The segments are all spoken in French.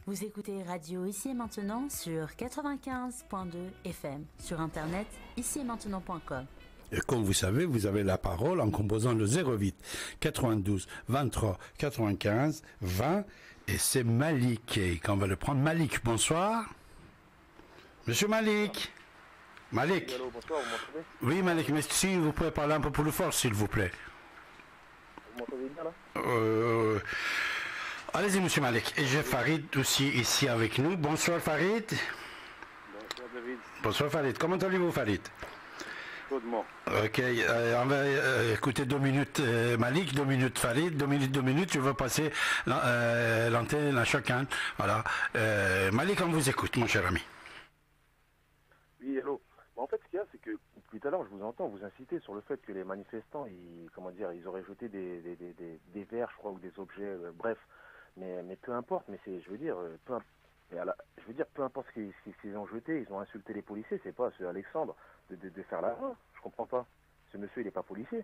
Vous écoutez Radio Ici et Maintenant sur 95.2 FM, sur internet ici-et-maintenant.com. Et comme vous savez, vous avez la parole en composant le 08 92 23 95 20 et c'est Malik qu'on va le prendre. Malik, bonsoir. Monsieur Malik. Malik. Oui, allô, bonsoir, vous m'entendez? Oui, Malik, mais si vous pouvez parler un peu plus fort, s'il vous plaît. Vous m'entendez bien là? Allez-y, monsieur Malik. Et j'ai Farid aussi ici avec nous. Bonsoir, Farid. Bonsoir, David. Bonsoir, Farid. Comment allez-vous, Farid? Chaudement. Ok, on va écouter 2 minutes Malik, 2 minutes Farid, 2 minutes, je vais passer l'antenne à chacun. Voilà. Malik, on vous écoute, mon cher ami. Oui, hello. Bon, en fait, ce qu'il y a, c'est que tout à l'heure, je vous entends vous inciter sur le fait que les manifestants, ils auraient jeté des verres, je crois, ou des objets, bref. Mais peu importe, mais je veux dire, peu importe ce qu'ils ont jeté, ils ont insulté les policiers, c'est pas ce Alexandre de faire la main. Je comprends pas. Ce monsieur, il n'est pas policier.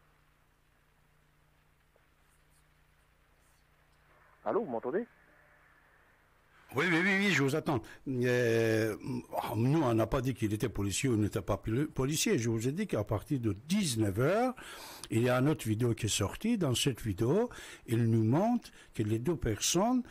Allô, vous m'entendez? Oui, je vous attends. Nous, on n'a pas dit qu'il était policier ou n'était pas policier. Je vous ai dit qu'à partir de 19h, il y a une autre vidéo qui est sortie. Dans cette vidéo, il nous montre que les deux personnes,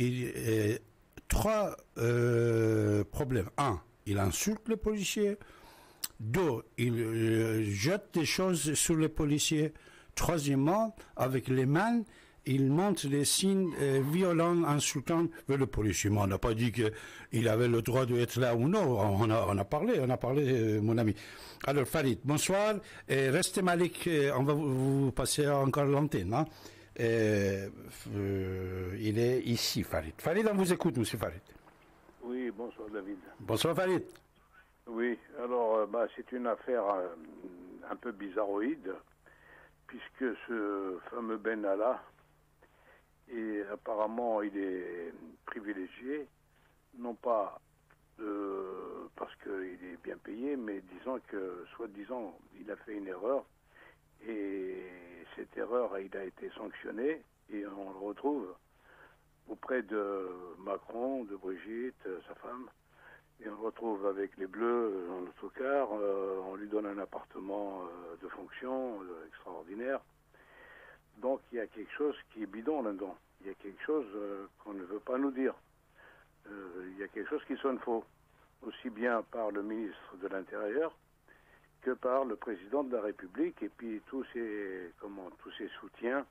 trois problèmes. Un, il insulte les policiers. Deux, il jette des choses sur les policiers. Troisièmement, avec les mains, il montre des signes violents, insultants vers le policier. Mais on n'a pas dit qu'il avait le droit d'être là ou non. On a parlé, mon ami. Alors, Farid, bonsoir. Restez Malik, on va vous passer encore l'antenne. Hein. Il est ici, Farid. Farid, on vous écoute, monsieur Farid. Oui, bonsoir, David. Bonsoir, Farid. Oui, alors, c'est une affaire un peu bizarroïde, puisque ce fameux Ben Allah, et apparemment il est privilégié, non pas parce qu'il est bien payé, mais disant que, soi-disant, il a fait une erreur, et cette erreur, il a été sanctionné, et on le retrouve auprès de Macron, de Brigitte, sa femme, et on le retrouve avec les Bleus en autocar, on lui donne un appartement de fonction extraordinaire. Donc il y a quelque chose qui est bidon là-dedans. Il y a quelque chose qu'on ne veut pas nous dire. Il y a quelque chose qui sonne faux. Aussi bien par le ministre de l'Intérieur que par le président de la République et puis tous ces soutiens,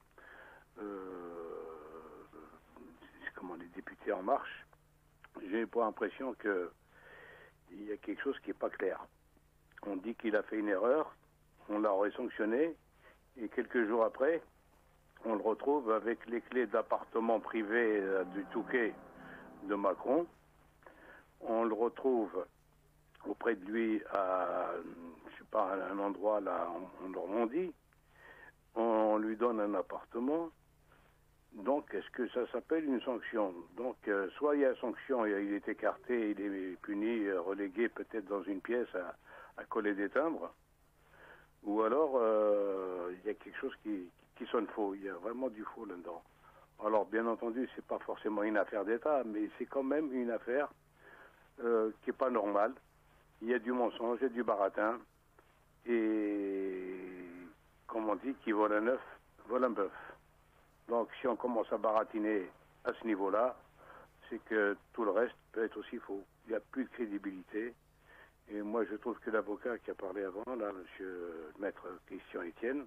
les députés En Marche. J'ai pas l'impression que il y a quelque chose qui n'est pas clair. On dit qu'il a fait une erreur, on l'aurait sanctionné, et quelques jours après, on le retrouve avec les clés d'appartement privé du Touquet de Macron. On le retrouve auprès de lui à, un endroit là en Normandie. On lui donne un appartement. Donc, est-ce que ça s'appelle une sanction? Donc, soit il y a sanction, il est écarté, il est puni, relégué peut-être dans une pièce à coller des timbres, ou alors il y a quelque chose qui sonne faux. Il y a vraiment du faux là-dedans. Alors, bien entendu, c'est pas forcément une affaire d'État, mais c'est quand même une affaire qui est pas normale. Il y a du mensonge, il y a du baratin, et comme on dit, qui vole un œuf, vole un bœuf. Donc, si on commence à baratiner à ce niveau-là, c'est que tout le reste peut être aussi faux. Il n'y a plus de crédibilité. Et moi, je trouve que l'avocat qui a parlé avant, là, monsieur maître Christian Etienne,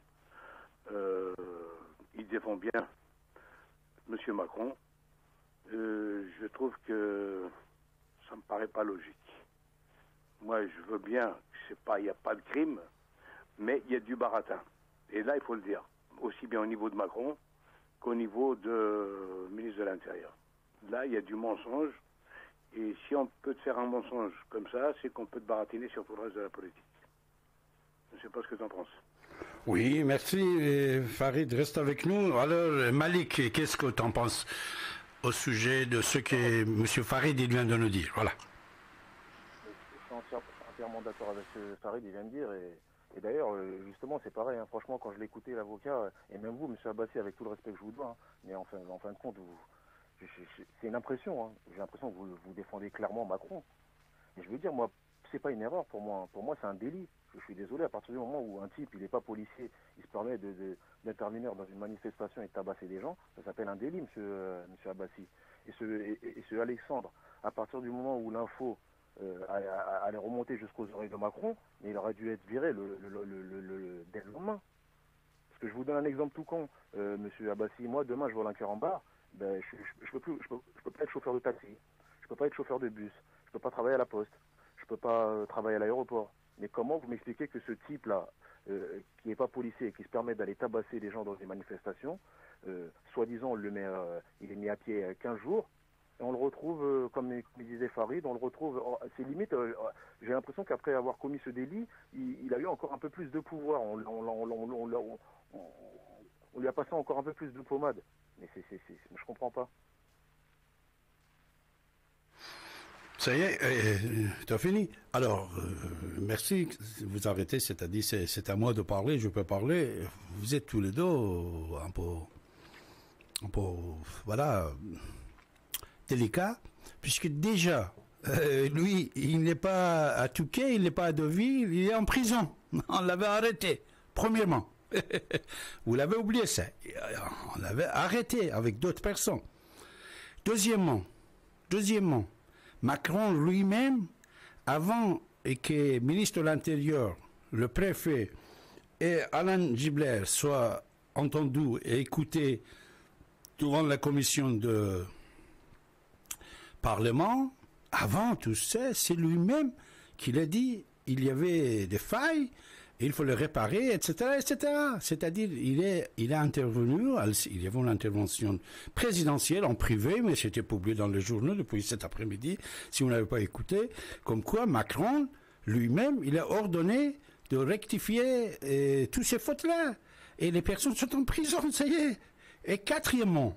il défend bien monsieur Macron. Je trouve que ça me paraît pas logique. Moi, je veux bien, il n'y a pas de crime, mais il y a du baratin. Et là, il faut le dire, aussi bien au niveau de Macron qu'au niveau de ministre de l'Intérieur. Là, il y a du mensonge, et si on peut te faire un mensonge comme ça, c'est qu'on peut te baratiner sur tout le reste de la politique. Je ne sais pas ce que tu en penses. Oui, merci Farid, reste avec nous. Alors Malik, qu'est-ce que tu en penses au sujet de ce que M. Farid il vient de nous dire? Voilà. Je suis entièrement d'accord avec ce que Farid il vient de dire, et d'ailleurs, justement, c'est pareil, hein. Franchement, quand je l'écoutais, l'avocat, et même vous, M. Abbassi, avec tout le respect que je vous dois, hein, mais en fin de compte, c'est une impression. Hein. J'ai l'impression que vous défendez clairement Macron. Mais je veux dire, moi, c'est pas une erreur pour moi. Pour moi, c'est un délit. Je suis désolé, à partir du moment où un type, il n'est pas policier, il se permet d'intervenir dans une manifestation et de tabasser des gens, ça s'appelle un délit, monsieur Abbassi. Et ce Alexandre, à partir du moment où l'info allait remonter jusqu'aux oreilles de Macron, mais il aurait dû être viré dès le lendemain. Parce que je vous donne un exemple tout con, monsieur Abbassi. Moi, demain, je vole un cœur en bar, ben, je peux pas être chauffeur de taxi, je peux pas être chauffeur de bus, je peux pas travailler à la poste, je peux pas travailler à l'aéroport. Mais comment vous m'expliquez que ce type-là, qui n'est pas policier et qui se permet d'aller tabasser les gens dans des manifestations, soi-disant, il est mis à pied 15 jours, et on le retrouve, comme disait Farid, on le retrouve, c'est limite, j'ai l'impression qu'après avoir commis ce délit, il a eu encore un peu plus de pouvoir, on lui a passé encore un peu plus de pommade. Mais je comprends pas. Ça y est, tu as fini. Alors, merci, vous arrêtez, c'est-à-dire c'est à moi de parler, je peux parler. Vous êtes tous les deux un peu voilà, délicat, puisque déjà, lui, il n'est pas à Touquet, il n'est pas à Deauville, il est en prison. On l'avait arrêté, premièrement. Vous l'avez oublié ça. On l'avait arrêté avec d'autres personnes. Deuxièmement, Macron lui-même, avant que ministre de l'Intérieur, le préfet et Alain Gibler soient entendus et écoutés devant la commission de Parlement, avant tout ça, c'est lui-même qui l'a dit, il y avait des failles, il faut les réparer, etc., etc. C'est-à-dire, il est intervenu, il y avait une intervention présidentielle en privé, mais c'était publié dans les journaux depuis cet après-midi, si vous n'avez pas écouté, comme quoi Macron, lui-même, il a ordonné de rectifier toutes ces fautes-là. Et les personnes sont en prison, ça y est. Et quatrièmement,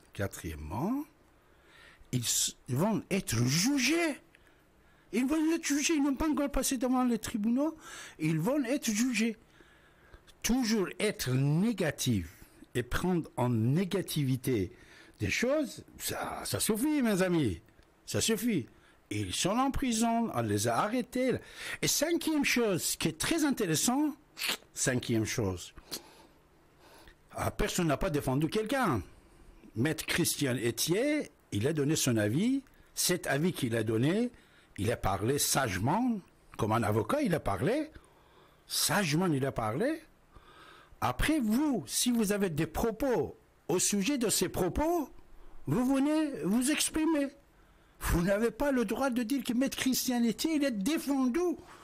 ils vont être jugés. Ils vont être jugés, ils n'ont pas encore passé devant les tribunaux, ils vont être jugés. Toujours être négatif et prendre en négativité des choses, ça suffit, mes amis, ça suffit. Ils sont en prison, on les a arrêtés. Et cinquième chose, qui est très intéressant, personne n'a pas défendu quelqu'un. Maître Christian Etier, il a donné son avis, cet avis qu'il a donné, il a parlé sagement, comme un avocat, il a parlé. Sagement, il a parlé. Après, vous, si vous avez des propos au sujet de ces propos, vous venez vous exprimer. Vous n'avez pas le droit de dire que Maître Christian Etier, il est défendu.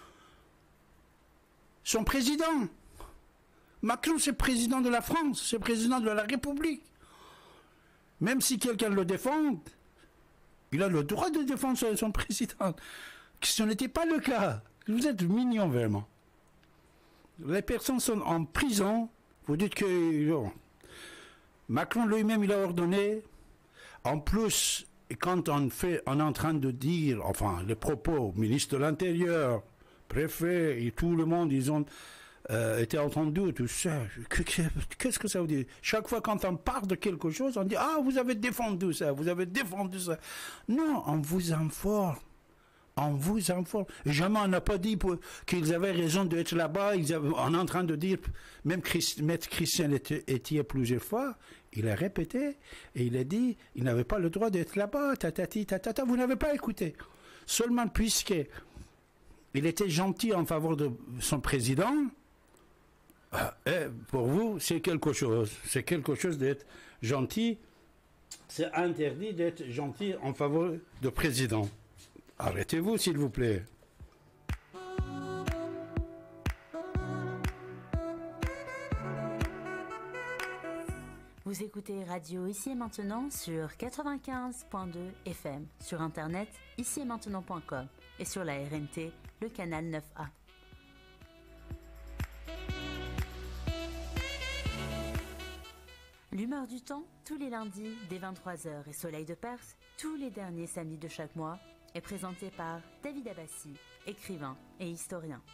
Son président. Macron, c'est président de la France, c'est président de la République. Même si quelqu'un le défend, il a le droit de défendre son président. Ce n'était pas le cas. Vous êtes mignon, vraiment. Les personnes sont en prison. Vous dites que... Non. Macron lui-même, il a ordonné. En plus, quand on est en train de dire, enfin, les propos, ministre de l'Intérieur, préfet, et tout le monde, ils ont été entendus, tout ça. Qu'est-ce que ça veut dire? Chaque fois quand on parle de quelque chose, on dit, ah, vous avez défendu ça, vous avez défendu ça. Non, on vous informe. On vous informe. Jamais on n'a pas dit qu'ils avaient raison d'être là-bas. On est en train de dire, même Maître Christian Etier plusieurs fois, il a répété et il a dit, il n'avait pas le droit d'être là-bas. Tatata, vous n'avez pas écouté. Seulement puisque il était gentil en faveur de son président, pour vous, c'est quelque chose. C'est quelque chose d'être gentil. C'est interdit d'être gentil en faveur du président. Arrêtez-vous, s'il vous plaît. Vous écoutez Radio Ici et Maintenant sur 95.2 FM, sur Internet, ici-et-maintenant.com et sur la RNT, le canal 9A. L'humeur du temps, tous les lundis dès 23h et Soleil de Perse, tous les derniers samedis de chaque mois, est présenté par David Abbassi, écrivain et historien.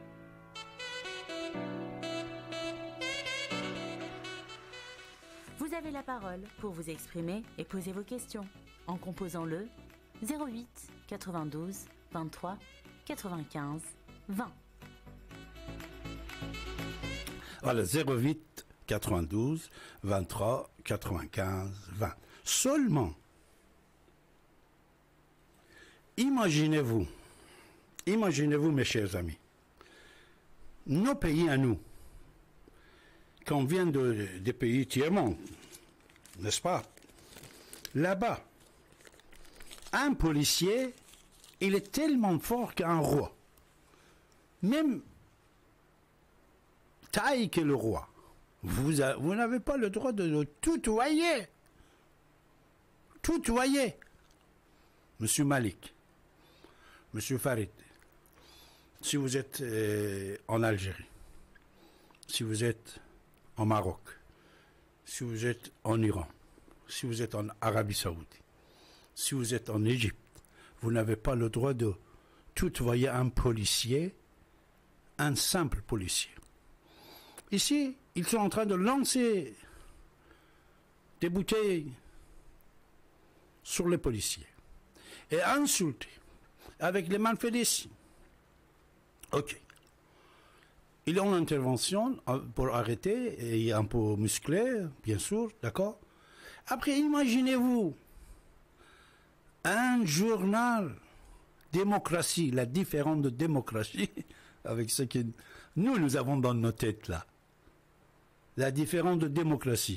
Vous Vous avez la parole pour vous exprimer et poser vos questions en composant le 08 92 23 95 20. Voilà, 08 92 23 95 20. Seulement, imaginez-vous, mes chers amis, nos pays à nous, qu'on vient des pays tiers-monde, n'est-ce pas? Là-bas, un policier, il est tellement fort qu'un roi. Même taille que le roi. Vous n'avez pas le droit de le tutoyer. Tutoyer. Monsieur Malik, Monsieur Farid, si vous êtes en Algérie, si vous êtes en Maroc, si vous êtes en Iran, si vous êtes en Arabie Saoudite, si vous êtes en Égypte, vous n'avez pas le droit de tutoyer un policier, un simple policier. Ici, ils sont en train de lancer des bouteilles sur les policiers et insulter avec les malfaiteurs. Ok. Ils ont l'intervention pour arrêter, et un peu musclé, bien sûr, d'accord. Après, imaginez-vous un journal démocratie, la différence de démocratie avec ce que nous avons dans nos têtes là. La différence de démocratie.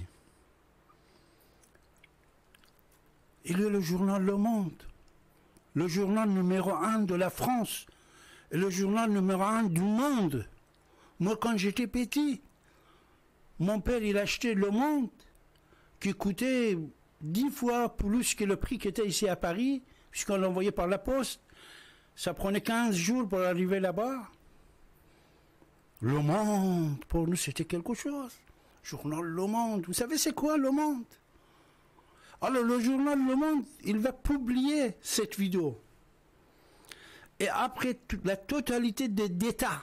Il y a le journal Le Monde, le journal numéro 1 de la France, et le journal numéro 1 du monde. Moi, quand j'étais petit, mon père, il achetait Le Monde, qui coûtait 10 fois plus que le prix qui était ici à Paris, puisqu'on l'envoyait par la poste. Ça prenait 15 jours pour arriver là-bas. Le Monde, pour nous, c'était quelque chose. Journal Le Monde. Vous savez, c'est quoi Le Monde? Alors, le journal Le Monde, il va publier cette vidéo. Et après, la totalité d'États,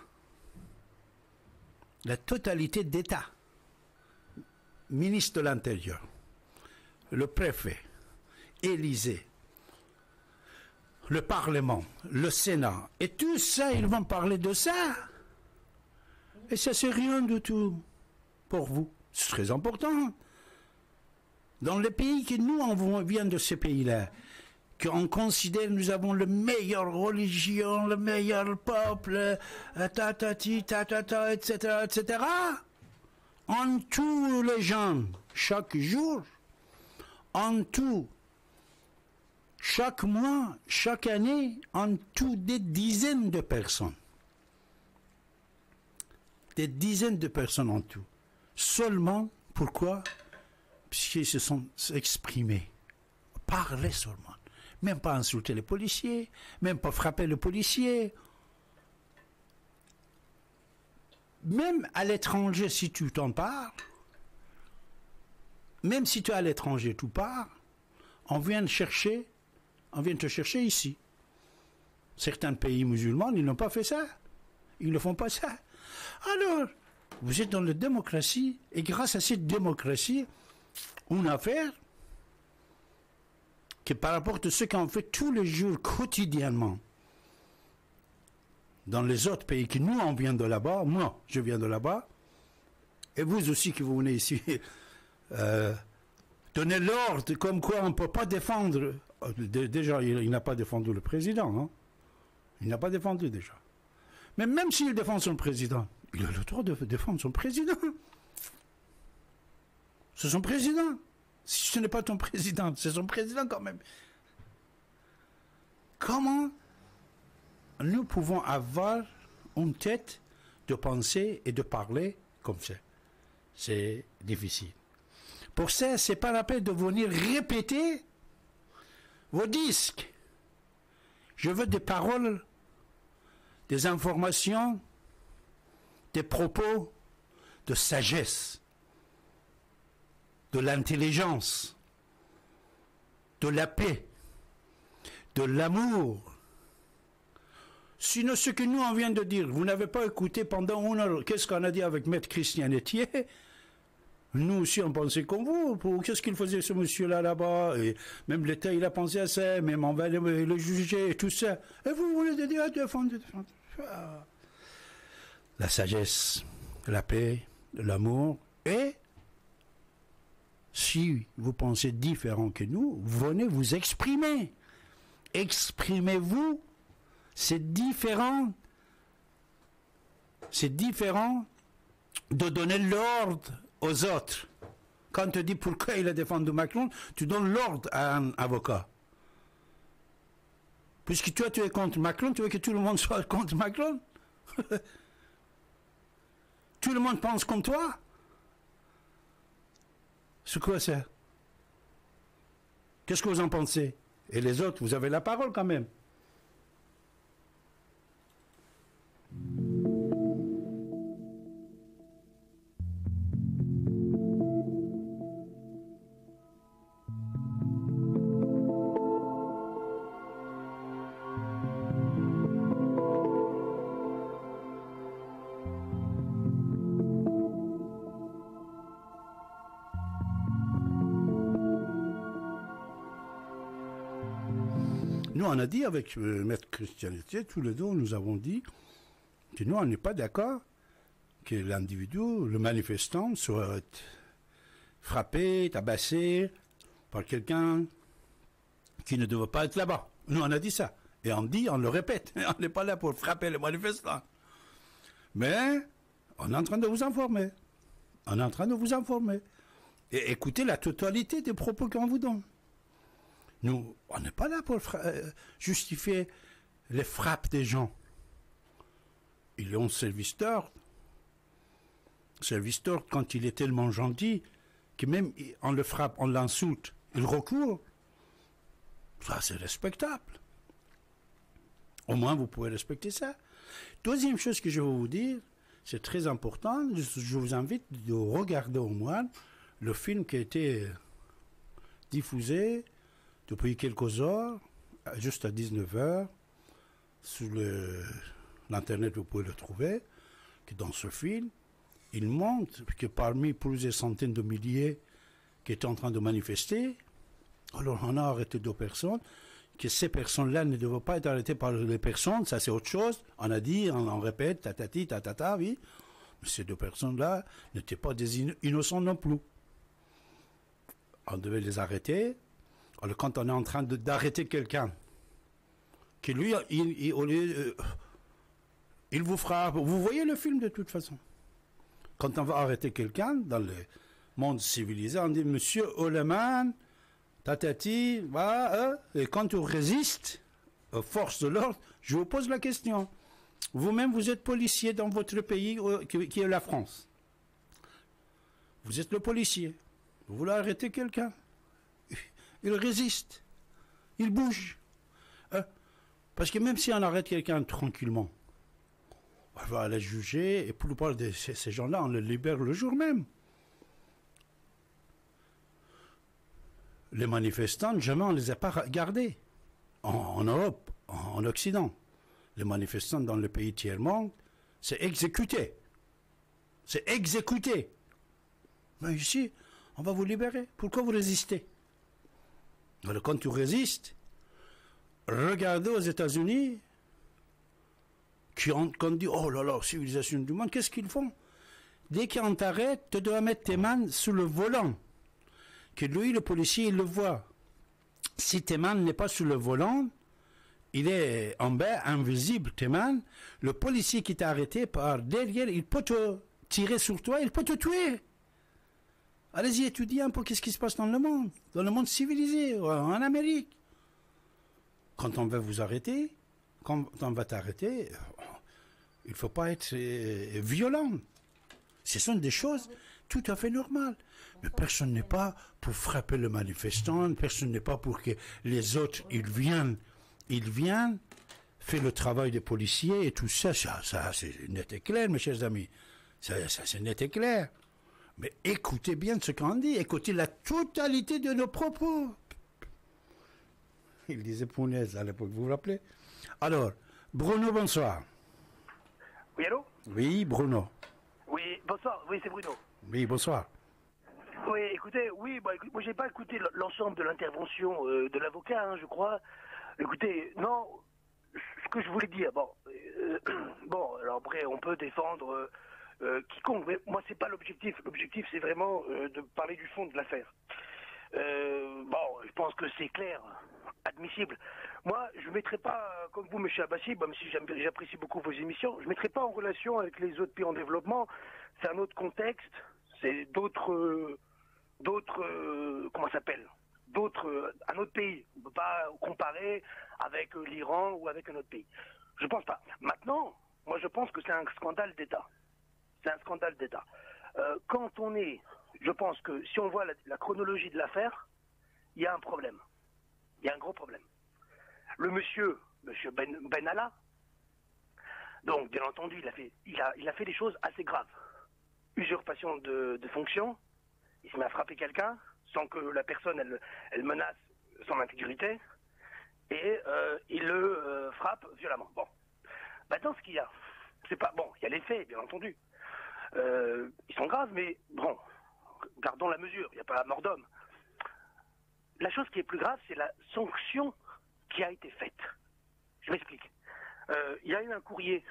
ministre de l'Intérieur, le préfet, Élysée, le Parlement, le Sénat, et tout ça, ils vont parler de ça. Et ça, c'est rien du tout pour vous. C'est très important. Dans les pays que nous, on vient de ces pays-là, qu'on considère nous avons la meilleure religion, le meilleur peuple, tatati, tatata, etc., etc., en tous les gens, chaque jour, en tout, chaque mois, chaque année, en tout des dizaines de personnes. Des dizaines de personnes en tout. Seulement, pourquoi? Puisqu'ils se sont exprimés. Parler seulement. Même pas insulter les policiers, même pas frapper le policier. Même à l'étranger, si tu t'en parles, même si tu es à l'étranger, tu pars, on vient te chercher ici. Certains pays musulmans, ils n'ont pas fait ça. Ils ne font pas ça. Alors, vous êtes dans la démocratie, et grâce à cette démocratie, une affaire que par rapport à ce qu'on fait tous les jours, quotidiennement, dans les autres pays que nous, on vient de là-bas, moi, je viens de là-bas, et vous aussi qui vous venez ici, donner l'ordre comme quoi on ne peut pas défendre. Déjà, il n'a pas défendu le président. Hein? Il n'a pas défendu déjà. Mais même s'il défend son président, il a le droit de défendre son président. C'est son président. Si ce n'est pas ton président, c'est son président quand même. Comment nous pouvons avoir une tête de penser et de parler comme ça? C'est difficile. Pour ça, c'est pas la peine de venir répéter vos disques. Je veux des paroles, des informations, des propos de sagesse, de l'intelligence, de la paix, de l'amour. Sinon, ce que nous, on vient de dire, vous n'avez pas écouté pendant 1 heure, qu'est-ce qu'on a dit avec Maître Christian Etier, Nous aussi, on pensait comme vous. Qu'est-ce qu'il faisait, ce monsieur-là, là-bas? Et même l'État, il a pensé à ça. Même on va le juger et tout ça. Et vous voulez défendre. La sagesse, la paix, l'amour. Et si vous pensez différent que nous, venez vous exprimer. Exprimez-vous. C'est différent. C'est différent de donner l'ordre aux autres. Quand tu dis pourquoi il a défendu Macron, tu donnes l'ordre à un avocat. Puisque toi, tu es contre Macron, tu veux que tout le monde soit contre Macron? Tout le monde pense comme toi? C'est quoi ça? Qu'est-ce que vous en pensez? Et les autres, vous avez la parole quand même. Nous, on a dit avec Maître Christianité, tous les deux, nous avons dit que nous, on n'est pas d'accord que l'individu, le manifestant, soit frappé, tabassé par quelqu'un qui ne devait pas être là-bas. Nous, on a dit ça. Et on le répète. On n'est pas là pour frapper les manifestants. Mais on est en train de vous informer. On est en train de vous informer. Et écoutez la totalité des propos qu'on vous donne. Nous, on n'est pas là pour justifier les frappes des gens. Ils ont service d'ordre. Service d'ordre, quand il est tellement gentil, que même on le frappe, on l'insulte, il recourt. Ça, c'est respectable. Au moins, vous pouvez respecter ça. Deuxième chose que je veux vous dire, c'est très important, je vous invite de regarder au moins le film qui a été diffusé depuis quelques heures, juste à 19h, sur l'Internet, vous pouvez le trouver, que dans ce film, il montre que parmi plusieurs centaines de milliers qui étaient en train de manifester, alors on a arrêté 2 personnes, que ces personnes-là ne devaient pas être arrêtées par les personnes, ça c'est autre chose, on a dit, on répète, tatati, tatata, oui, mais ces 2 personnes-là n'étaient pas des innocents non plus. On devait les arrêter. Alors, quand on est en train d'arrêter quelqu'un, qui lui, il vous frappe, vous voyez le film de toute façon. Quand on va arrêter quelqu'un dans le monde civilisé, on dit Monsieur Oleman, tatati, voilà, et quand tu résistes aux forces de l'ordre, je vous pose la question. Vous-même, vous êtes policier dans votre pays qui est la France. Vous êtes le policier. Vous voulez arrêter quelqu'un. Il résiste. Il bouge. Parce que même si on arrête quelqu'un tranquillement, on va aller juger, et pour le part de ces gens-là, on les libère le jour même. Les manifestants, jamais on ne les a pas gardés. En Europe, en Occident. Les manifestants dans le pays tiers-monde, c'est exécuté. C'est exécuté. Mais ici, on va vous libérer. Pourquoi vous résistez? Alors, quand tu résistes, regardez aux États-Unis, qu'on dit, oh là là, civilisation du monde, qu'est-ce qu'ils font? Dès qu'on t'arrête, tu dois mettre tes mains sur le volant. Que lui, le policier, il le voit. Si tes mains n'est pas sur le volant, il est en bas, invisible, tes mains, le policier qui t'a arrêté par derrière, il peut te tirer sur toi, il peut te tuer. Allez-y, étudiez un peu qu'est-ce qui se passe dans le monde civilisé, en Amérique. Quand on va vous arrêter, quand on va t'arrêter, il ne faut pas être violent. Ce sont des choses tout à fait normales. Mais personne n'est pas pour frapper le manifestant, personne n'est pas pour que les autres, ils viennent, faire le travail des policiers et tout ça, c'est net et clair, mes chers amis. Ça c'est net et clair. Mais écoutez bien ce qu'on dit, écoutez la totalité de nos propos. Il disait punaise à l'époque, vous vous rappelez? Alors, Bruno, bonsoir. Oui, allô? Oui, Bruno. Oui, bonsoir. Oui, c'est Bruno. Oui, bonsoir. Oui, écoutez, moi j'ai pas écouté l'ensemble de l'intervention de l'avocat, hein, je crois. Écoutez, non, ce que je voulais dire, bon, alors après on peut défendre quiconque, mais moi c'est pas l'objectif. L'objectif c'est vraiment de parler du fond de l'affaire. Bon, je pense que c'est clair, admissible. Moi, je ne mettrai pas, comme vous, M. Abbassi, même si j'apprécie beaucoup vos émissions, je ne mettrai pas en relation avec les autres pays en développement. C'est un autre contexte, c'est comment ça s'appelle, un autre pays. On ne peut pas comparer avec l'Iran ou avec un autre pays. Je ne pense pas. Maintenant, moi je pense que c'est un scandale d'État. C'est un scandale d'État. Je pense que si on voit la chronologie de l'affaire, il y a un problème. Il y a un gros problème. Le monsieur Benalla, donc bien entendu, il a fait des choses assez graves. Usurpation de fonction, il se met à frapper quelqu'un sans que la personne elle menace son intégrité et il le frappe violemment. Bon, maintenant ce qu'il y a, c'est pas bon, il y a les faits bien entendu. Ils sont graves, mais bon, gardons la mesure, il n'y a pas la mort d'homme. La chose qui est plus grave, c'est la sanction qui a été faite. Je m'explique. Il y a eu un courrier.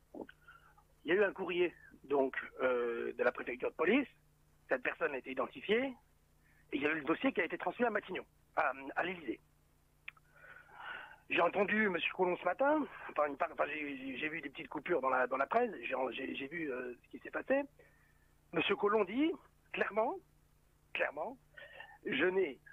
Donc de la préfecture de police. Cette personne a été identifiée. Et il y a eu le dossier qui a été transmis à Matignon, à l'Élysée. J'ai entendu M. Collomb ce matin. J'ai vu des petites coupures dans la presse. J'ai vu ce qui s'est passé. M. Collomb dit clairement, je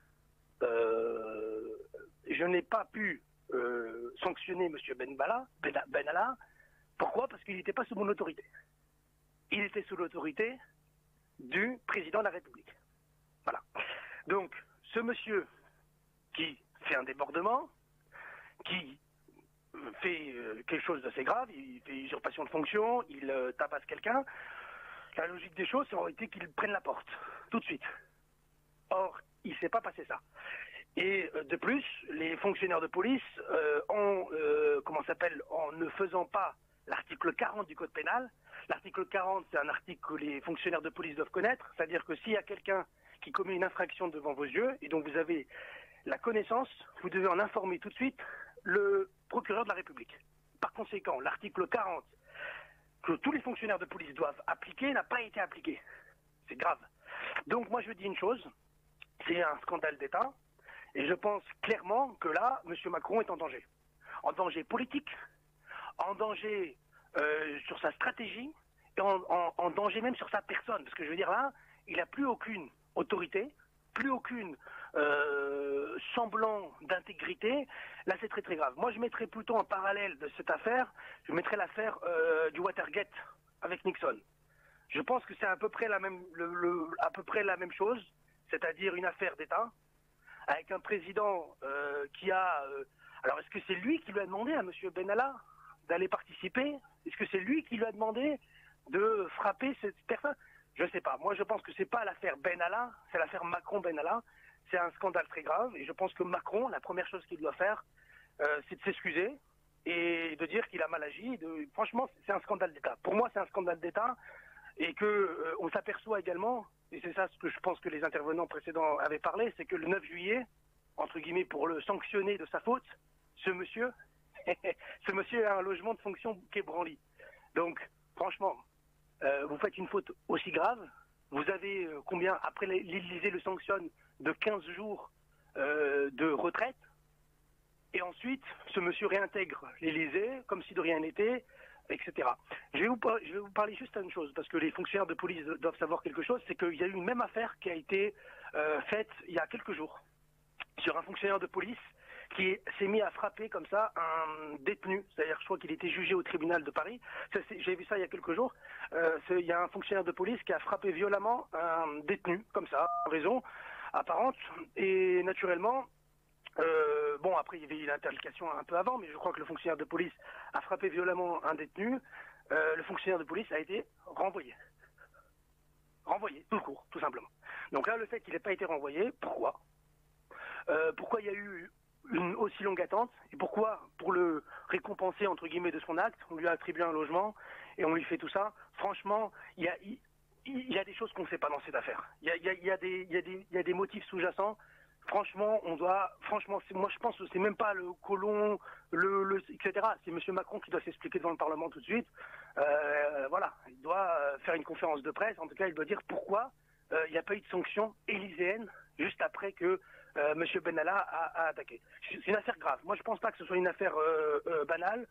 n'ai pas pu sanctionner M. Benalla. Pourquoi? Parce qu'il n'était pas sous mon autorité. Il était sous l'autorité du président de la République. Voilà. Donc, ce monsieur qui fait un débordement, qui fait quelque chose d'assez grave, il fait usurpation de fonction, il tabasse quelqu'un, la logique des choses, ça aurait été qu'il prenne la porte, tout de suite. Or, il ne s'est pas passé ça. Et de plus, les fonctionnaires de police en ne faisant pas l'article 40 du Code pénal, l'article 40, c'est un article que les fonctionnaires de police doivent connaître, c'est-à-dire que s'il y a quelqu'un qui commet une infraction devant vos yeux, et dont vous avez la connaissance, vous devez en informer tout de suite le procureur de la République. Par conséquent, l'article 40, que tous les fonctionnaires de police doivent appliquer, n'a pas été appliqué. C'est grave. Donc moi je dis une chose, c'est un scandale d'État, et je pense clairement que là, M. Macron est en danger. En danger politique, en danger sur sa stratégie, et en danger même sur sa personne. Parce que je veux dire là, il n'a plus aucune autorité, plus aucune semblant d'intégrité. Là, c'est très très grave. Moi, je mettrais plutôt en parallèle de cette affaire, je mettrais l'affaire du Watergate avec Nixon. Je pense que c'est à peu près la même chose, c'est-à-dire une affaire d'État, avec un président qui a... alors, est-ce que c'est lui qui lui a demandé à M. Benalla d'aller participer? Est-ce que c'est lui qui lui a demandé de frapper cette personne? Je ne sais pas. Moi, je pense que ce n'est pas l'affaire Benalla, c'est l'affaire Macron-Benalla. C'est un scandale très grave. Et je pense que Macron, la première chose qu'il doit faire, c'est de s'excuser et de dire qu'il a mal agi. Franchement, c'est un scandale d'État. Pour moi, c'est un scandale d'État. Et qu'on s'aperçoit également, et c'est ça ce que je pense que les intervenants précédents avaient parlé, c'est que le 9 juillet, entre guillemets, pour le sanctionner de sa faute, ce monsieur a un logement de fonction qui est branli. Donc, franchement, vous faites une faute aussi grave, vous avez combien, après l'Élysée le sanctionne de 15 jours de retraite, et ensuite, ce monsieur réintègre l'Élysée comme si de rien n'était, etc. Je vais vous parler juste d'une chose, parce que les fonctionnaires de police doivent savoir quelque chose, c'est qu'il y a eu une même affaire qui a été faite il y a quelques jours, sur un fonctionnaire de police qui s'est mis à frapper comme ça un détenu, c'est-à-dire je crois qu'il était jugé au tribunal de Paris, j'ai vu ça il y a quelques jours, il y a un fonctionnaire de police qui a frappé violemment un détenu, comme ça, en raison apparente, et naturellement, bon après il y avait eu l'interlocution un peu avant, mais je crois que le fonctionnaire de police a frappé violemment un détenu, le fonctionnaire de police a été renvoyé, tout court, tout simplement. Donc là le fait qu'il n'ait pas été renvoyé, pourquoi il y a eu une aussi longue attente, et pourquoi, pour le récompenser entre guillemets de son acte, on lui a attribué un logement et on lui fait tout ça? Franchement, il y a des choses qu'on ne sait pas dans cette affaire. Il y a des motifs sous-jacents. Franchement, moi je pense que c'est même pas le colon, etc. C'est M. Macron qui doit s'expliquer devant le Parlement tout de suite. Voilà, il doit faire une conférence de presse. En tout cas, il doit dire pourquoi il n'y a pas eu de sanction élyséenne juste après que M. Benalla a attaqué. C'est une affaire grave. Moi, je pense pas que ce soit une affaire banale.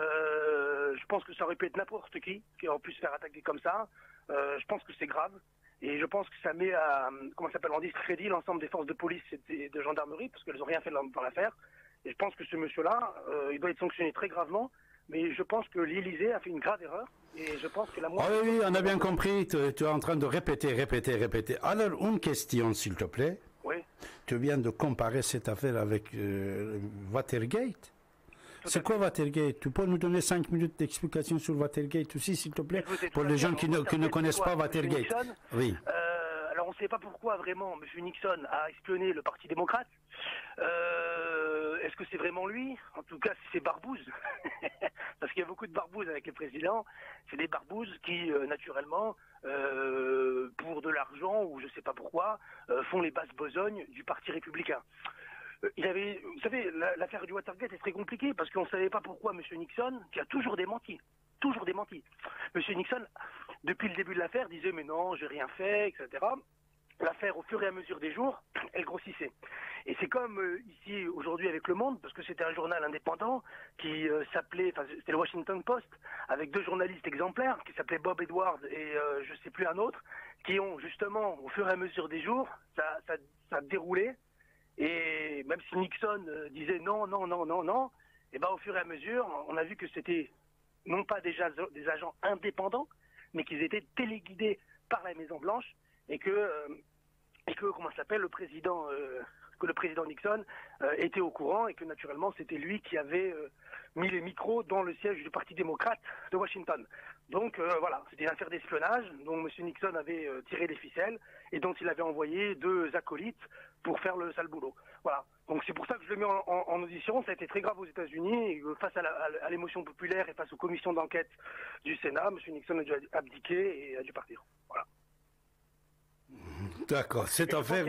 Je pense que ça aurait pu être n'importe qui aurait pu se faire attaquer comme ça. Je pense que c'est grave. Et je pense que ça met à, en discrédit l'ensemble des forces de police et de gendarmerie, parce qu'elles n'ont rien fait dans l'affaire. Et je pense que ce monsieur-là, il doit être sanctionné très gravement. Mais je pense que l'Élysée a fait une grave erreur. Et je pense que la moindre... Oui, on a bien compris. Tu es en train de répéter. Alors, une question, s'il te plaît. Oui. Tu viens de comparer cette affaire avec Watergate. C'est quoi Watergate? Tu peux nous donner 5 minutes d'explication sur Watergate aussi, s'il te plaît, pour les gens qui ne connaissent pas Watergate. Oui. Alors, on ne sait pas pourquoi vraiment M. Nixon a espionné le Parti démocrate. Est-ce que c'est vraiment lui? En tout cas, c'est Barbouze. Parce qu'il y a beaucoup de barbouzes avec les présidents. C'est des barbouzes qui, naturellement, pour de l'argent, ou je ne sais pas pourquoi, font les basses besognes du Parti républicain. Vous savez, l'affaire du Watergate est très compliquée parce qu'on ne savait pas pourquoi M. Nixon, qui a toujours démenti. M. Nixon, depuis le début de l'affaire, disait mais non, j'ai rien fait, etc. L'affaire, au fur et à mesure des jours, elle grossissait. Et c'est comme ici, aujourd'hui, avec Le Monde, parce que c'était un journal indépendant qui s'appelait, c'était le Washington Post, avec 2 journalistes exemplaires, qui s'appelaient Bob Edwards et je ne sais plus un autre, qui ont justement, au fur et à mesure des jours, ça déroulait. Et même si Nixon disait non, et ben au fur et à mesure, on a vu que c'était non pas déjà des agents indépendants, mais qu'ils étaient téléguidés par la Maison Blanche et que le président Nixon était au courant et que naturellement c'était lui qui avait mis les micros dans le siège du Parti démocrate de Washington. Donc voilà, c'était une affaire d'espionnage dont M. Nixon avait tiré les ficelles et dont il avait envoyé 2 acolytes pour faire le sale boulot. Voilà. Donc c'est pour ça que je le mets en audition. Ça a été très grave aux États-Unis. Et face à l'émotion populaire et face aux commissions d'enquête du Sénat, M. Nixon a dû abdiquer et a dû partir. Voilà. D'accord. Cette affaire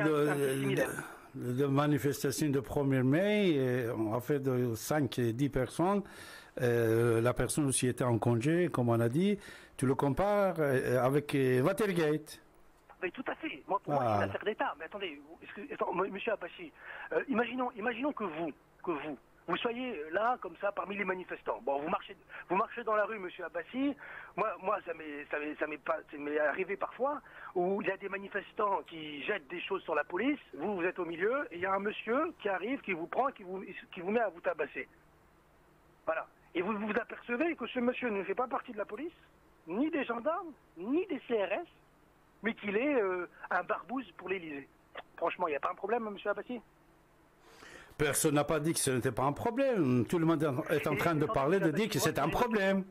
de manifestation de 1er mai, affaire de 5 et 10 personnes, la personne aussi était en congé, comme on a dit. Tu le compares avec Watergate? Mais tout à fait. Pour moi, c'est une affaire d'État. Mais attendez, monsieur Abbassi, imaginons que vous soyez là, comme ça, parmi les manifestants. Bon, vous marchez dans la rue, monsieur Abbassi. Moi, ça m'est arrivé parfois, où il y a des manifestants qui jettent des choses sur la police. Vous êtes au milieu, et il y a un monsieur qui arrive, qui vous prend, qui vous met à vous tabasser. Voilà. Et vous vous apercevez que ce monsieur ne fait pas partie de la police, ni des gendarmes, ni des CRS, mais qu'il est un barbouze pour l'Élysée. Franchement, il n'y a pas un problème, M. Abbassi? Personne n'a pas dit que ce n'était pas un problème. Tout le monde est en train de parler, de dire que c'est un problème.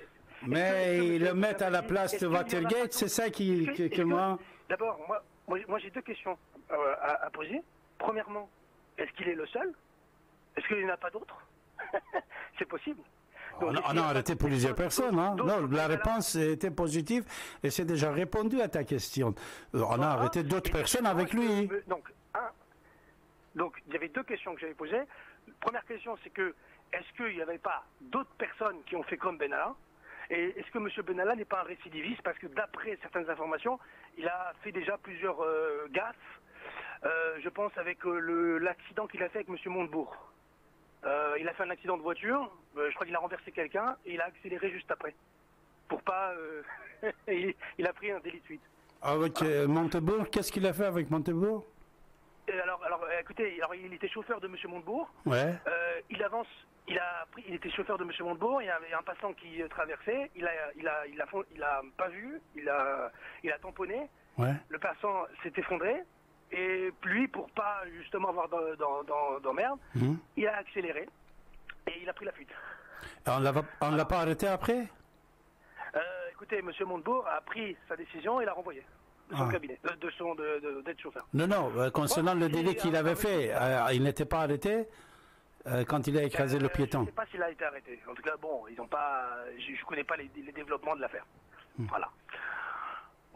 Mais le mettre à la place de Watergate, c'est ça que moi... D'abord, moi j'ai 2 questions à poser. Premièrement, est-ce qu'il est le seul? Est-ce qu'il n'y en a pas d'autres? C'est possible. Donc, on a arrêté plusieurs personnes. Hein? Non, la réponse était positive et c'est déjà répondu à ta question. On a arrêté d'autres personnes avec lui. Donc, il y avait 2 questions que j'avais posées. Première question, c'est que est-ce qu'il n'y avait pas d'autres personnes qui ont fait comme Benalla? Et est-ce que M. Benalla n'est pas un récidiviste? Parce que d'après certaines informations, il a fait déjà plusieurs gaffes. Je pense avec l'accident qu'il a fait avec M. Montebourg. Il a fait un accident de voiture, je crois qu'il a renversé quelqu'un et il a accéléré juste après. Pour pas... il a pris un délit de fuite. Avec Montebourg, qu'est-ce qu'il a fait avec Montebourg? Écoutez, il était chauffeur de M. Montebourg. Ouais. Il était chauffeur de M. Montebourg, il y avait un passant qui traversait, il a pas vu, il a tamponné. Ouais. Le passant s'est effondré. Et lui, pour pas justement avoir d'emmerde, il a accéléré et il a pris la fuite. On l'a pas arrêté après? Écoutez, M. Montebourg a pris sa décision et l'a renvoyé de son cabinet, d'être chauffeur. Non, concernant le délit qu'il avait fait, il n'était pas arrêté quand il a écrasé le piéton. Je ne sais pas s'il a été arrêté. En tout cas, bon, ils n'ont pas. Je ne connais pas les développements de l'affaire. Voilà.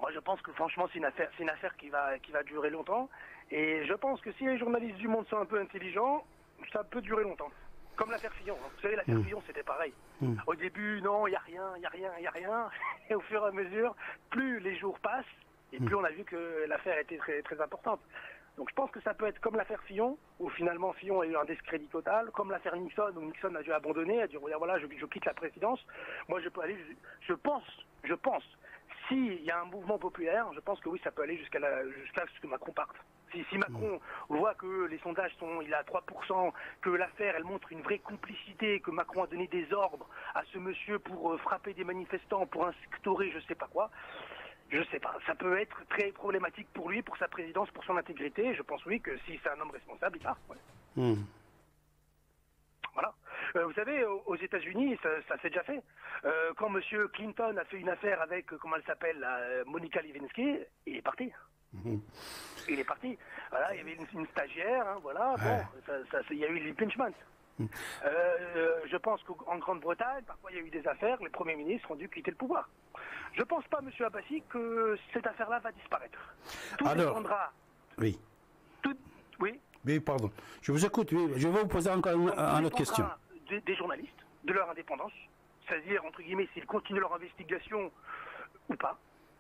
Moi, je pense que franchement, c'est une affaire qui va durer longtemps. Et je pense que si les journalistes du Monde sont un peu intelligents, ça peut durer longtemps. Comme l'affaire Fillon. Hein. Vous savez, l'affaire Fillon, c'était pareil. Au début, non, il n'y a rien, il n'y a rien, il n'y a rien. Et au fur et à mesure, plus les jours passent, et plus on a vu que l'affaire était très, très importante. Donc je pense que ça peut être comme l'affaire Fillon, où finalement Fillon a eu un discrédit total, comme l'affaire Nixon, où Nixon a dû abandonner, a dit voilà, je quitte la présidence. Moi, je peux aller, je pense, s'il y a un mouvement populaire, je pense que oui, ça peut aller jusqu'à ce que Macron parte. Si Macron voit que les sondages il est à 3%, que l'affaire, elle montre une vraie complicité, que Macron a donné des ordres à ce monsieur pour frapper des manifestants, pour instaurer je sais pas quoi, je sais pas. Ça peut être très problématique pour lui, pour sa présidence, pour son intégrité. Je pense oui que si c'est un homme responsable, il part. Ouais. Voilà. Vous savez, aux États-Unis, ça s'est déjà fait. Quand M. Clinton a fait une affaire avec, comment elle s'appelle, Monica Lewinsky, il est parti. Il est parti. Voilà, il y avait une stagiaire, hein, voilà. Ouais. Bon, il y a eu l'impeachment. Je pense qu'en Grande-Bretagne, parfois il y a eu des affaires, les premiers ministres ont dû quitter le pouvoir. Je pense pas, M. Abbassi, que cette affaire-là va disparaître. Tout dépendra. Oui. Oui. Oui, pardon. Je vous écoute. Oui. Je vais vous poser encore une autre question. Des journalistes, de leur indépendance, c'est-à-dire, entre guillemets, s'ils continuent leur investigation ou pas,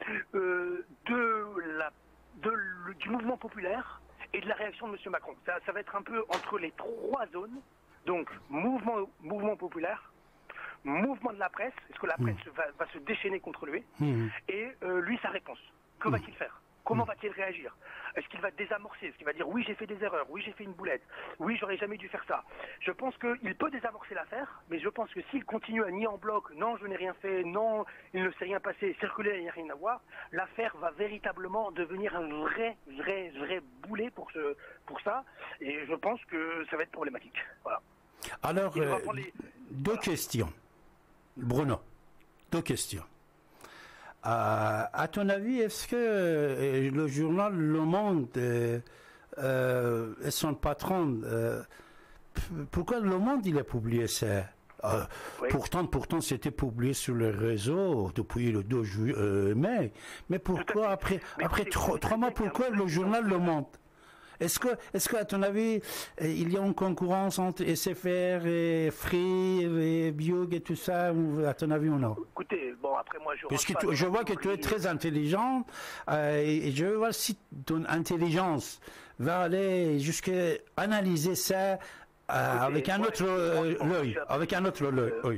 du mouvement populaire et de la réaction de M. Macron. Ça va être un peu entre les trois zones. Donc, mouvement populaire, mouvement de la presse, est-ce que la presse va se déchaîner contre lui, et lui, sa réponse. Que va-t-il faire? Comment va-t-il réagir? Est-ce qu'il va désamorcer? Est-ce qu'il va dire oui, j'ai fait des erreurs, oui, j'ai fait une boulette, oui, j'aurais jamais dû faire ça? Je pense qu'il peut désamorcer l'affaire, mais je pense que s'il continue à nier en bloc, non, je n'ai rien fait, non, il ne s'est rien passé, circuler, il n'y a rien à voir, l'affaire va véritablement devenir un vrai boulet pour ça, et je pense que ça va être problématique. Voilà. Alors, deux questions. Bruno, deux questions. À ton avis, est-ce que le journal Le Monde et son patron, pourquoi Le Monde il a publié ça? Oui. Pourtant, c'était publié sur les réseaux depuis le 2 mai. Mais pourquoi après 3 mois, pourquoi le journal Le Monde? Est-ce que, à ton avis, il y a une concurrence entre SFR et Free et Biog et tout ça, ou à ton avis ou non? Écoutez, bon, après moi, je vois que tu es très intelligent, et je veux voir si ton intelligence va aller jusqu'à analyser ça avec un autre œil. Avec un autre œil.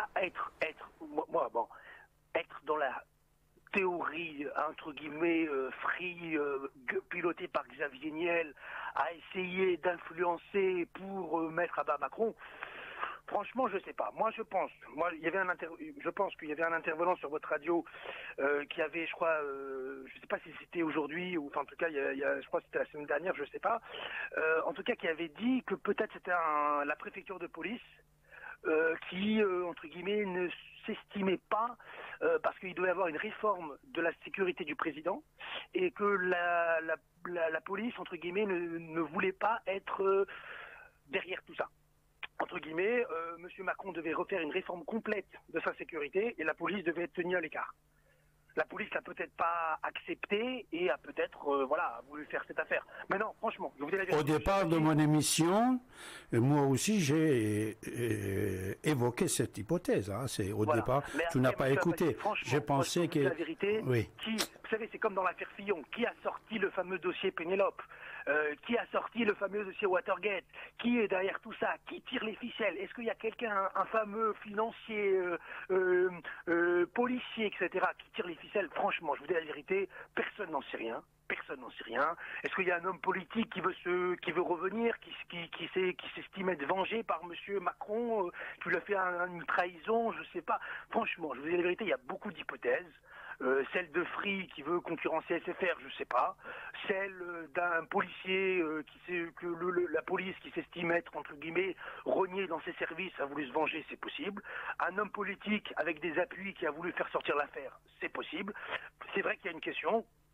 Être dans la théorie, entre guillemets, free, pilotée par Xavier Niel, à essayer d'influencer pour mettre à bas Macron, franchement, je sais pas. Je pense qu'il y avait un intervenant sur votre radio qui avait, je crois, je sais pas si c'était aujourd'hui ou enfin en tout cas, je crois que c'était la semaine dernière, je sais pas. En tout cas, qui avait dit que peut-être c'était la préfecture de police qui, entre guillemets, ne s'estimait pas parce qu'il devait y avoir une réforme de la sécurité du président et que la police, entre guillemets, ne voulait pas être derrière tout ça. Entre guillemets, M. Macron devait refaire une réforme complète de sa sécurité et la police devait être tenue à l'écart. La police l'a peut-être pas accepté et a peut-être voulu faire cette affaire. Mais non, franchement, je vous dis la vérité. Au départ de mon émission, moi aussi j'ai évoqué cette hypothèse. Hein. Au départ, tu n'as pas écouté. J'ai pensé que la vérité. Oui. Vous savez, c'est comme dans l'affaire Fillon. Qui a sorti le fameux dossier Pénélope? Qui a sorti le fameux dossier Watergate? Qui est derrière tout ça? Qui tire les ficelles? Est-ce qu'il y a quelqu'un, un fameux financier, policier, etc., qui tire les ficelles? Franchement, je vous dis la vérité, personne n'en sait rien. Personne n'en sait rien. Est-ce qu'il y a un homme politique qui veut revenir, qui s'estime être vengé par M. Macron, qui lui a fait une trahison? Je sais pas. Franchement, je vous dis la vérité, il y a beaucoup d'hypothèses. Celle de Free qui veut concurrencer SFR, je sais pas. Celle d'un policier la police qui s'estime être, entre guillemets, rogné dans ses services, a voulu se venger, c'est possible. Un homme politique avec des appuis qui a voulu faire sortir l'affaire, c'est possible. C'est vrai qu'il y a une question.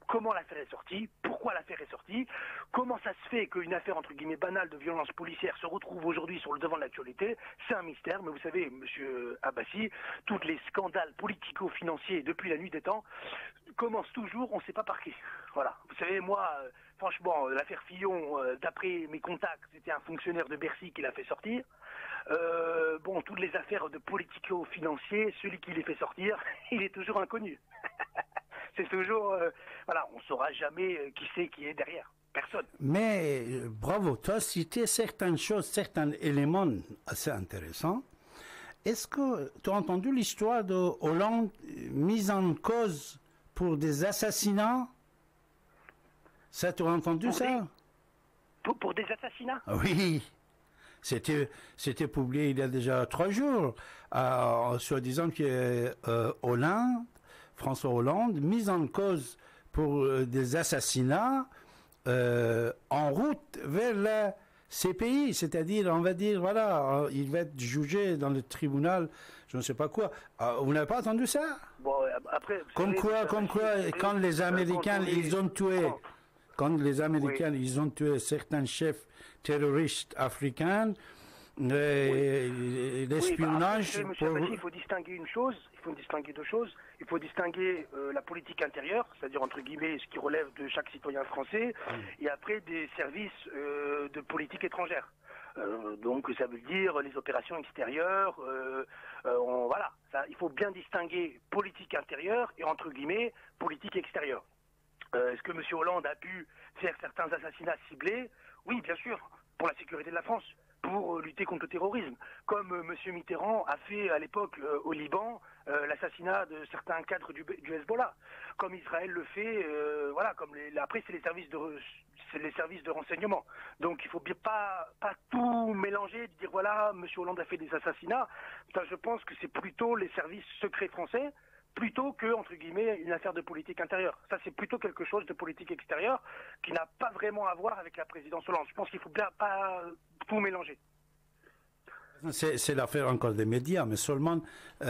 comment l'affaire est sortie, pourquoi l'affaire est sortie, comment ça se fait qu'une affaire entre guillemets banale de violence policière se retrouve aujourd'hui sur le devant de l'actualité, c'est un mystère, mais vous savez, monsieur Abbassi, tous les scandales politico-financiers depuis la nuit des temps commencent toujours, on ne sait pas par qui. Voilà. Vous savez, moi, franchement, l'affaire Fillon, d'après mes contacts, c'était un fonctionnaire de Bercy qui l'a fait sortir. Bon, toutes les affaires de politico-financiers, celui qui les fait sortir, il est toujours inconnu. C'est toujours, voilà, on ne saura jamais qui c'est qui est derrière. Personne. Mais bravo, tu as cité certaines choses, certains éléments assez intéressants. Est-ce que tu as entendu l'histoire de Hollande mise en cause pour des assassinats? Ça, tu as entendu ça? Pour des assassinats? Oui. C'était publié il y a déjà 3 jours, soi-disant que François Hollande, mis en cause pour des assassinats en route vers la CPI, c'est-à-dire, on va dire, voilà, il va être jugé dans le tribunal, je ne sais pas quoi. Vous n'avez pas entendu ça? Bon, après, comme quoi, quand les Américains, ils ont tué... Quand les Américains, ils ont tué certains chefs terroristes africains, l'espionnage... Il faut distinguer une chose, il faut distinguer 2 choses. Il faut distinguer la politique intérieure, c'est-à-dire entre guillemets ce qui relève de chaque citoyen français, et après des services de politique étrangère. Donc ça veut dire les opérations extérieures, voilà. Ça, il faut bien distinguer politique intérieure et entre guillemets politique extérieure. Est-ce que M. Hollande a pu faire certains assassinats ciblés? Oui, bien sûr, pour la sécurité de la France, pour lutter contre le terrorisme. Comme M. Mitterrand a fait à l'époque au Liban l'assassinat de certains cadres du Hezbollah. Comme Israël le fait, voilà, après c'est les services de renseignement. Donc il ne faut bien pas tout mélanger, de dire voilà, M. Hollande a fait des assassinats. Ça, je pense que c'est plutôt les services secrets français, plutôt que, entre guillemets, une affaire de politique intérieure. Ça, c'est plutôt quelque chose de politique extérieure qui n'a pas vraiment à voir avec la présidence Hollande. Je pense qu'il ne faut bien pas tout mélanger. C'est l'affaire encore des médias, mais seulement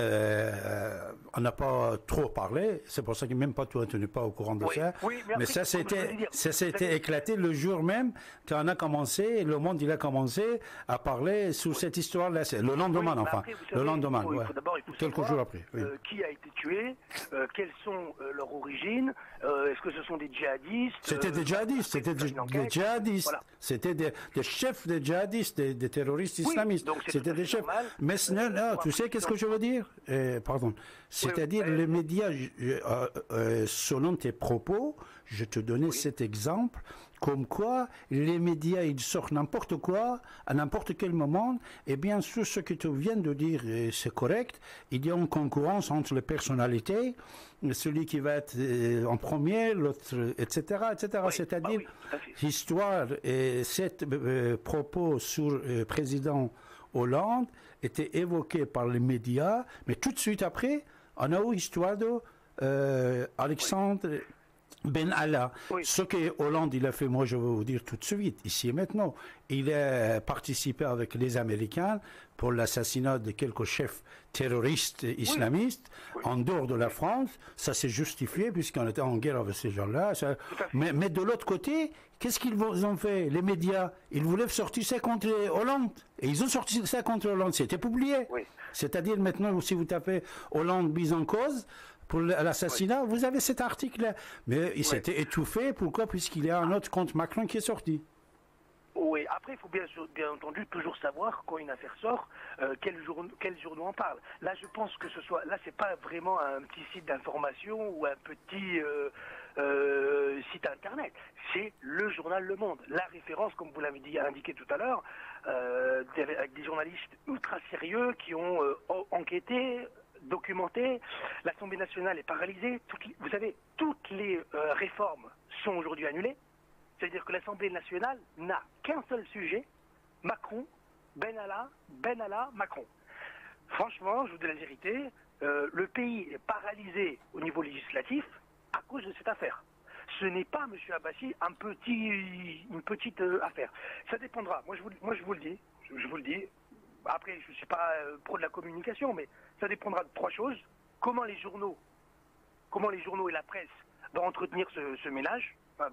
on n'a pas trop parlé. C'est pour ça que même pas toi, tu n'es pas au courant de ça. Oui, mais ça s'était éclaté le jour même quand on a commencé, le monde il a commencé à parler sur cette histoire-là. Le lendemain, après, le lendemain, il faut quelques savoir, jours après. Oui. Qui a été tué, quelles sont leurs origines, est-ce que ce sont des djihadistes? C'était des djihadistes, Voilà. C'était des chefs de djihadistes, des terroristes islamistes. C'était des chefs. Mais non, tu sais qu'est-ce que je veux dire? Pardon. C'est-à-dire, les médias, selon tes propos, je te donnais cet exemple, comme quoi les médias, ils sortent n'importe quoi, à n'importe quel moment, et bien sûr, ce que tu viens de dire, c'est correct, il y a une concurrence entre les personnalités, celui qui va être en premier, l'autre, etc., etc. C'est-à-dire, l'histoire et cette propos sur le président Hollande était évoqué par les médias, mais tout de suite après, on a eu l'histoire de Alexandre Ben Allah. Ce que Hollande il a fait, moi je vais vous dire tout de suite, ici et maintenant, il a participé avec les Américains pour l'assassinat de quelques chefs terroristes islamistes en dehors de la France. Ça s'est justifié puisqu'on était en guerre avec ces gens-là. Mais de l'autre côté, qu'est-ce qu'ils ont fait, les médias? Ils voulaient sortir ça contre Hollande. Et ils ont sorti ça contre Hollande. C'était publié. C'est-à-dire maintenant, si vous tapez Hollande mise en cause pour l'assassinat, vous avez cet article-là. Mais il s'était étouffé. Pourquoi? Puisqu'il y a un autre contre Macron qui est sorti. Oui, après, il faut bien entendu toujours savoir, quand une affaire sort, quel journaux en parle. Là, je pense que c'est pas vraiment un petit site d'information ou un petit site internet. C'est le journal Le Monde. La référence, comme vous l'avez indiqué tout à l'heure, avec des journalistes ultra sérieux qui ont enquêté, documenté. L'Assemblée nationale est paralysée. Vous savez, toutes les réformes sont aujourd'hui annulées. C'est-à-dire que l'Assemblée nationale n'a qu'un seul sujet, Macron, Ben Allah, Macron. Franchement, je vous dis la vérité, le pays est paralysé au niveau législatif à cause de cette affaire. Ce n'est pas, M. Abbassi, une petite affaire. Ça dépendra. Moi, je vous le dis. Après, je ne suis pas pro de la communication, mais ça dépendra de 3 choses. Comment les journaux et la presse va entretenir ce ménage,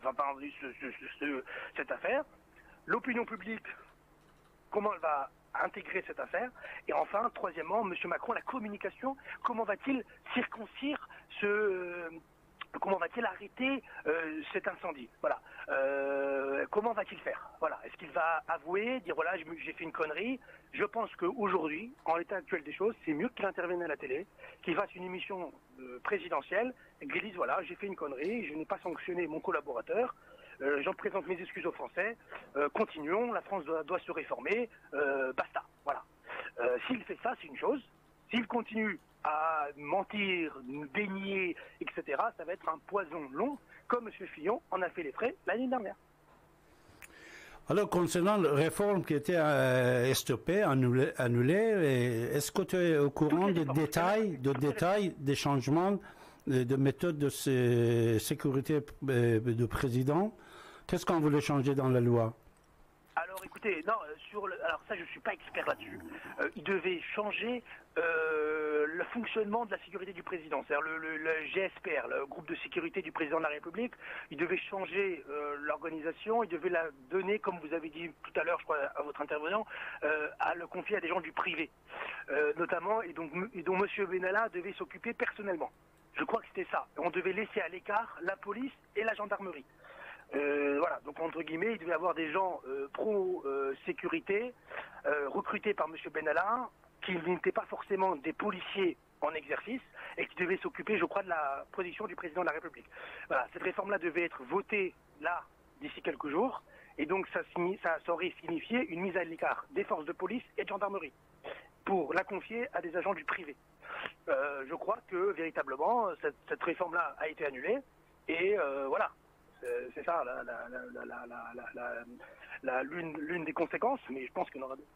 cette affaire. L'opinion publique, comment elle va intégrer cette affaire. Et enfin, troisièmement, M. Macron, la communication, comment va-t-il circoncire comment va-t-il arrêter cet incendie? Voilà. Comment va-t-il faire? Voilà. Est-ce qu'il va avouer, dire voilà, j'ai fait une connerie? Je pense qu'aujourd'hui, en l'état actuel des choses, c'est mieux qu'il intervienne à la télé, qu'il fasse une émission présidentielle, et qu'il dise voilà, j'ai fait une connerie, je n'ai pas sanctionné mon collaborateur, j'en présente mes excuses aux Français, continuons, la France doit se réformer, basta. Voilà. S'il fait ça, c'est une chose. S'il continue à mentir, dénier, etc., ça va être un poison long, comme M. Fillon en a fait les frais l'année dernière. Alors, concernant la réforme qui était stoppée, annulée, est-ce que tu es au courant des détails des changements de méthode de sécurité de président? Qu'est-ce qu'on voulait changer dans la loi? Alors écoutez, non, alors ça je ne suis pas expert là-dessus. Il devait changer le fonctionnement de la sécurité du président, c'est-à-dire le GSPR, le groupe de sécurité du président de la République. Il devait changer l'organisation, il devait la donner, comme vous avez dit tout à l'heure, je crois, à votre intervenant, à le confier à des gens du privé, notamment, et dont M. Benalla devait s'occuper personnellement. Je crois que c'était ça. On devait laisser à l'écart la police et la gendarmerie. Voilà, donc entre guillemets, il devait y avoir des gens pro-sécurité recrutés par M. Benalla, qui n'étaient pas forcément des policiers en exercice et qui devaient s'occuper, je crois, de la position du président de la République. Voilà, cette réforme-là devait être votée là d'ici quelques jours, et donc ça aurait signifié une mise à l'écart des forces de police et de gendarmerie pour la confier à des agents du privé. Je crois que véritablement cette réforme-là a été annulée et voilà. C'est ça l'une des conséquences, mais je pense qu'il y en aura deux.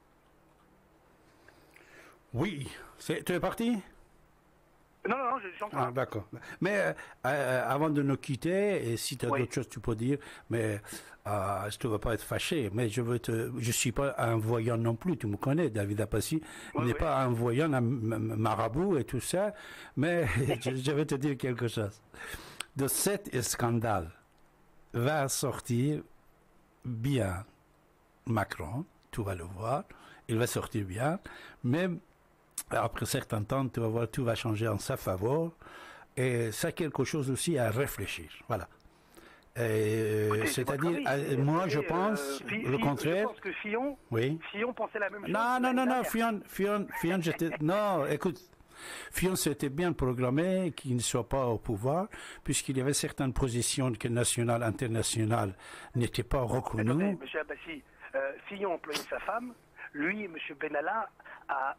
Oui. Tu es parti? Non, je suis encore. Ah, d'accord. Mais avant de nous quitter, et si tu as d'autres choses, tu peux dire, mais je ne veux pas être fâché, mais je suis pas un voyant non plus, tu me connais, David Apassi, n'est pas un voyant, un marabout et tout ça, mais je vais te dire quelque chose. De cet scandale va sortir bien Macron, tu vas le voir, il va sortir bien, même après un certain temps, tu vas voir, tout va changer en sa faveur, et c'est quelque chose aussi à réfléchir, voilà. C'est-à-dire, moi je pense le contraire. Je pense que Fillon pensait la même chose. Non, Fillon, non, écoute, Fillon s'était bien programmé qu'il ne soit pas au pouvoir, puisqu'il y avait certaines positions que nationales, internationales n'étaient pas reconnues. M. Abbassi, Fillon employait sa femme, lui, M. Benalla, a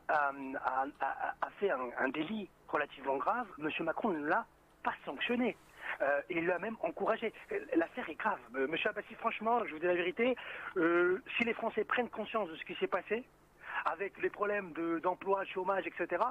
fait un délit relativement grave. M. Macron ne l'a pas sanctionné. Il l'a même encouragé. L'affaire est grave. M. Abbassi, franchement, je vous dis la vérité, si les Français prennent conscience de ce qui s'est passé, avec les problèmes d'emploi, chômage, etc.,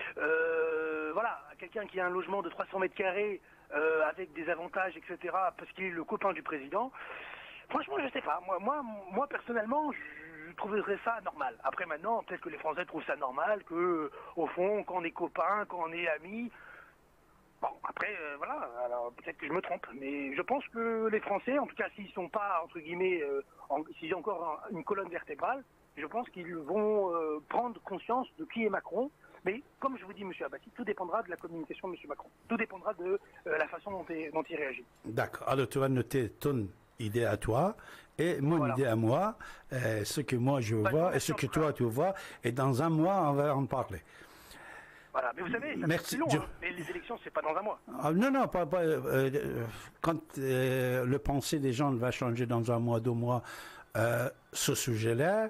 voilà, quelqu'un qui a un logement de 300 mètres carrés avec des avantages, etc., parce qu'il est le copain du président, franchement, je sais pas. Moi personnellement, je trouverais ça normal. Après, maintenant, peut-être que les Français trouvent ça normal, que, au fond, quand on est copain, quand on est amis, bon, après, voilà, alors peut-être que je me trompe, mais je pense que les Français, en tout cas, s'ils sont pas, entre guillemets, s'ils ont encore une colonne vertébrale, je pense qu'ils vont prendre conscience de qui est Macron. Mais comme je vous dis, M. Abbassi, tout dépendra de la communication de M. Macron. Tout dépendra de la façon dont il réagit. D'accord. Alors, tu vas noter ton idée à toi et mon idée à moi, ce que moi je vois et ce que toi tu vois. Et dans un mois, on va en parler. Voilà, mais vous savez, c'est long, mais les élections, c'est pas dans un mois. Non, pas quand le pensée des gens va changer dans un mois, 2 mois, ce sujet-là,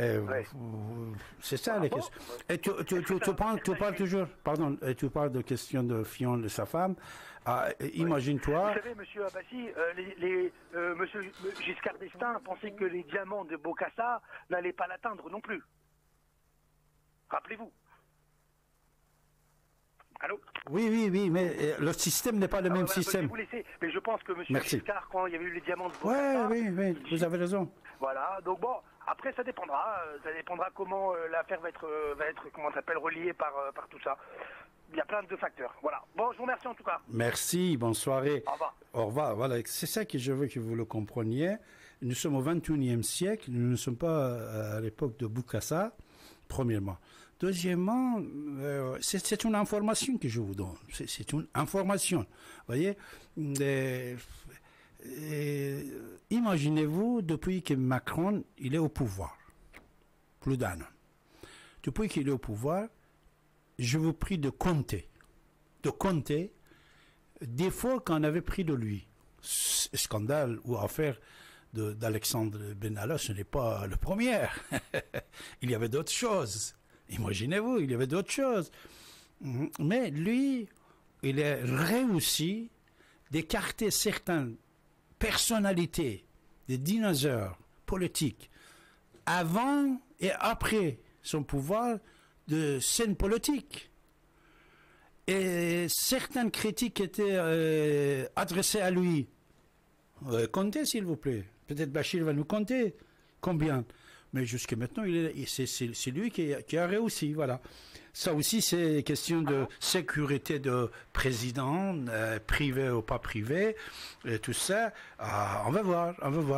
c'est ça la question. Et tu parles toujours, pardon, tu parles de question de Fillon, de sa femme. Imagine-toi. Vous savez, M. Abbassi, M. Giscard d'Estaing pensait que les diamants de Bokassa n'allaient pas l'atteindre non plus. Rappelez-vous. Allô? Oui, mais le système n'est pas le même système. Je vais vous laisser, mais je pense que M. Giscard, quand il y avait eu les diamants de Bokassa... Oui, vous avez raison. Voilà, donc bon, après ça dépendra comment l'affaire va être comment ça s'appelle, reliée par tout ça. il y a plein de facteurs. Voilà. Bon, je vous remercie en tout cas. Merci, bonne soirée. Au revoir. Au revoir. Voilà, c'est ça que je veux que vous le compreniez. Nous sommes au XXIe siècle, nous ne sommes pas à l'époque de Bokassa, premièrement. Deuxièmement, c'est une information que je vous donne. C'est une information. Vous voyez, imaginez-vous, depuis que Macron il est au pouvoir, plus d'un an. Depuis qu'il est au pouvoir, je vous prie de compter des fois qu'on avait pris de lui. Scandale ou affaire d'Alexandre Benalla, ce n'est pas le premier. Il y avait d'autres choses. Imaginez-vous, il y avait d'autres choses. Mais lui, il a réussi d'écarter certaines personnalités, des dinosaures politiques, avant et après son pouvoir de scène politique. Et certaines critiques étaient adressées à lui. Comptez, s'il vous plaît. Peut-être Bachir va nous compter combien. Mais jusqu'à maintenant, c'est lui qui a réussi. Voilà. Ça aussi, c'est question de sécurité de président, privé ou pas privé, et tout ça. On va voir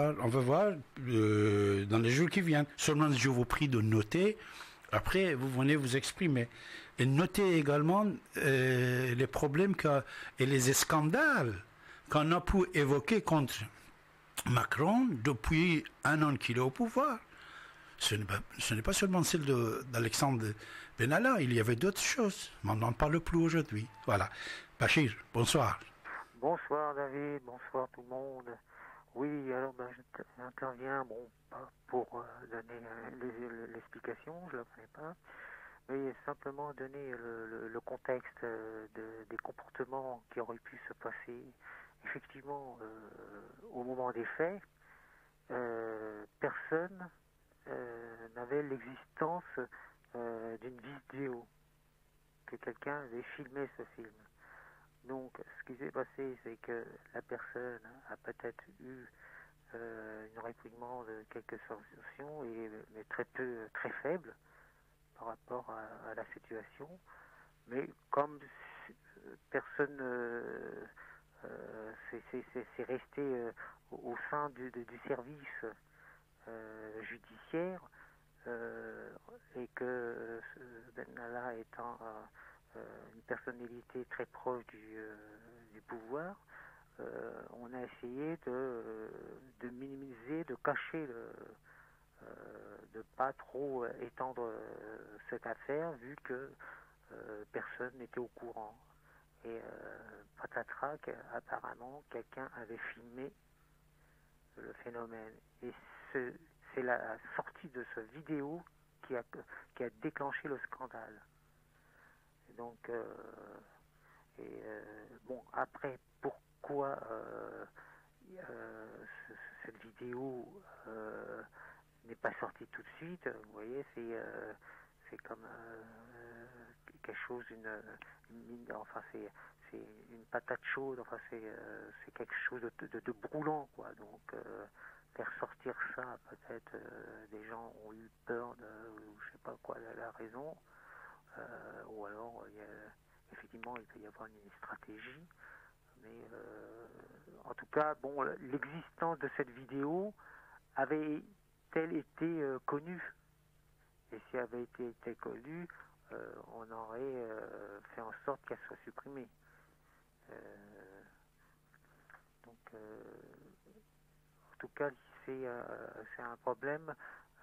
dans les jours qui viennent. Seulement, je vous prie de noter. Après, vous venez vous exprimer. Et notez également les problèmes et les scandales qu'on a pu évoquer contre Macron depuis un an qu'il est au pouvoir. Ce n'est pas seulement celle d'Alexandre Benalla, il y avait d'autres choses, mais on n'en parle plus aujourd'hui. Voilà. Bachir, bonsoir. Bonsoir David, bonsoir tout le monde. Oui, alors j'interviens, pas pour donner l'explication, je ne la connais pas, mais simplement donner le contexte des comportements qui auraient pu se passer effectivement au moment des faits. Personne n'avait l'existence d'une vidéo, que quelqu'un avait filmé ce film. Donc, ce qui s'est passé, c'est que la personne a peut-être eu une réprimand de quelques sanctions, mais très faible par rapport à la situation. Mais comme personne c'est resté au sein du service judiciaire, et que Benalla étant une personnalité très proche du pouvoir, on a essayé de minimiser, de cacher, de pas trop étendre cette affaire, vu que personne n'était au courant. Et patatrac, apparemment, quelqu'un avait filmé le phénomène. Et c'est la sortie de cette vidéo qui a déclenché le scandale. Et donc, après, pourquoi cette vidéo n'est pas sortie tout de suite? Vous voyez, c'est comme quelque chose, c'est une patate chaude, c'est quelque chose de brûlant, quoi. Donc, faire sortir ça, peut-être des gens ont eu peur ou je sais pas quoi, la raison, ou alors effectivement il peut y avoir une stratégie, mais en tout cas, l'existence de cette vidéo avait-elle été connue? Et si elle avait été connue, on aurait fait en sorte qu'elle soit supprimée. En tout cas, c'est un problème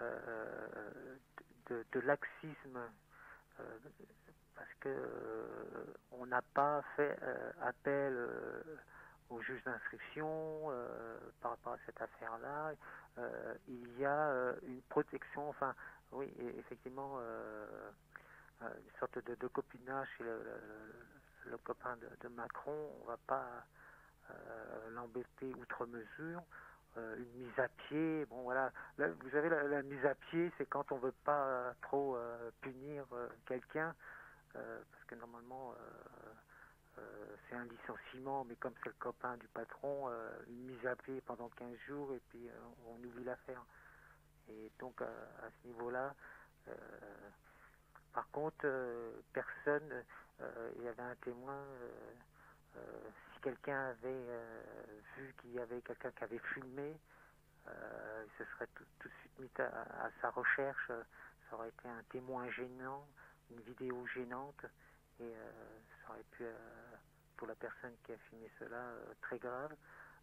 de laxisme, parce que on n'a pas fait appel au juge d'instruction par rapport à cette affaire-là. Il y a une protection, oui, effectivement, une sorte de copinage chez le copain de Macron. On ne va pas l'embêter outre mesure. Une mise à pied, voilà. Là, vous savez, la mise à pied, c'est quand on veut pas trop punir quelqu'un, parce que normalement c'est un licenciement, mais comme c'est le copain du patron, une mise à pied pendant 15 jours et puis on oublie l'affaire. Et donc à ce niveau-là, Par contre, personne, il y avait un témoin, si quelqu'un avait vu qu'il y avait quelqu'un qui avait filmé, il se serait tout de suite mis à sa recherche, ça aurait été un témoin gênant, une vidéo gênante, et ça aurait pu, pour la personne qui a filmé cela, très grave,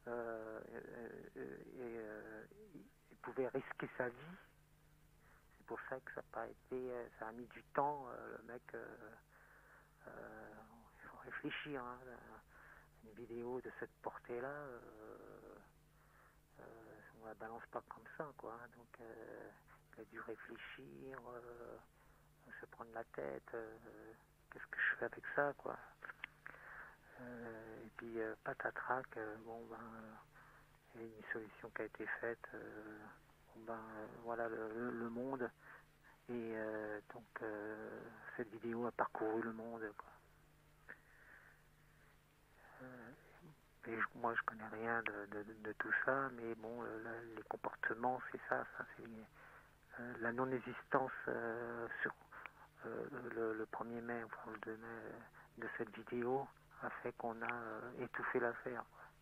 il pouvait risquer sa vie. C'est pour ça que ça n'a pas été, ça a mis du temps, le mec, il faut réfléchir, hein, une vidéo de cette portée-là, on la balance pas comme ça, quoi, hein, donc il a dû réfléchir, se prendre la tête, qu'est-ce que je fais avec ça, quoi. Et puis patatrac, bon ben il y a une solution qui a été faite, bon, ben voilà le monde, et donc cette vidéo a parcouru le monde, quoi. Et moi je connais rien de tout ça, mais bon les comportements c'est ça c'est la non-existence sur le 1er mai, enfin le 2 mai de cette vidéo a fait qu'on a étouffé l'affaire.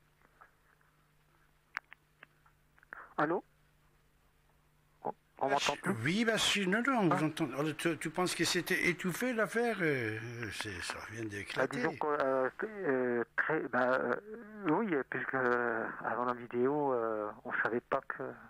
Allô? On m'entend plus? Oui, Bachir, non, vous entendez. Alors, tu penses que c'était étouffé l'affaire? Ça vient d'éclater. Disons oui, puisque avant la vidéo, on ne savait pas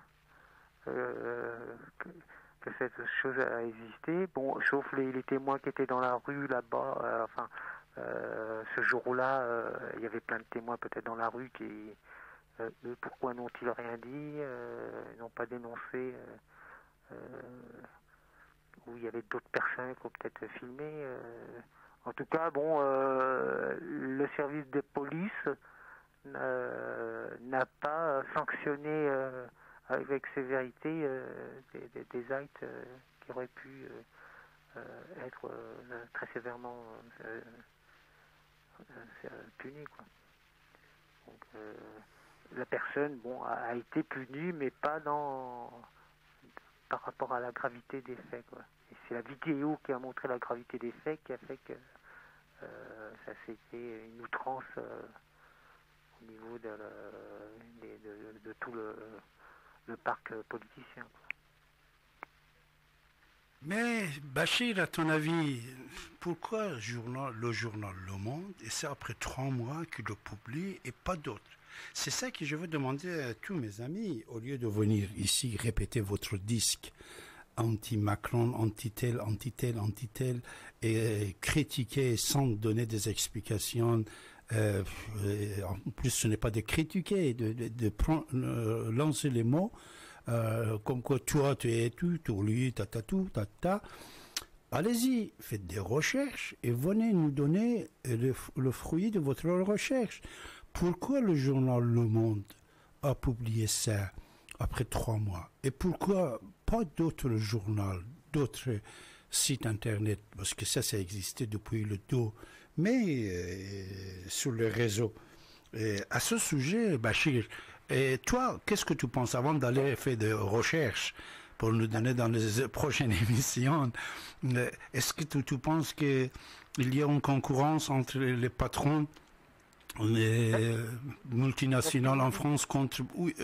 que cette chose a existé. Bon, sauf les témoins qui étaient dans la rue là-bas, ce jour-là, il y avait plein de témoins peut-être dans la rue qui, pourquoi n'ont-ils rien dit, n'ont pas dénoncé, où il y avait d'autres personnes qui ont peut-être filmé. En tout cas, bon, le service de police n'a pas sanctionné avec sévérité des actes qui auraient pu être très sévèrement punis, quoi. Donc, la personne, bon, a été punie, mais pas par rapport à la gravité des faits, quoi. Et c'est la vidéo qui a montré la gravité des faits qui a fait que ça c'était une outrance au niveau de tout le parc politicien, quoi. Mais Bachir, à ton avis, pourquoi le journal Le Monde, et c'est après 3 mois qu'il le publie et pas d'autres? C'est ça que je veux demander à tous mes amis, au lieu de venir ici répéter votre disque anti-Macron, anti-tel, anti-tel, anti-tel, et critiquer sans donner des explications. En plus, ce n'est pas de critiquer, de lancer les mots, comme quoi toi tu es tout, lui, ta. Allez-y, faites des recherches et venez nous donner le fruit de votre recherche. Pourquoi le journal Le Monde a publié ça après 3 mois? Et pourquoi pas d'autres journaux, d'autres sites internet? Parce que ça existait depuis le dos, mais sur le réseau. Et à ce sujet, Bachir, et toi, qu'est-ce que tu penses avant d'aller faire des recherches pour nous donner dans les prochaines émissions? Est-ce que tu penses qu'il y a une concurrence entre les patrons, les multinationales en France contre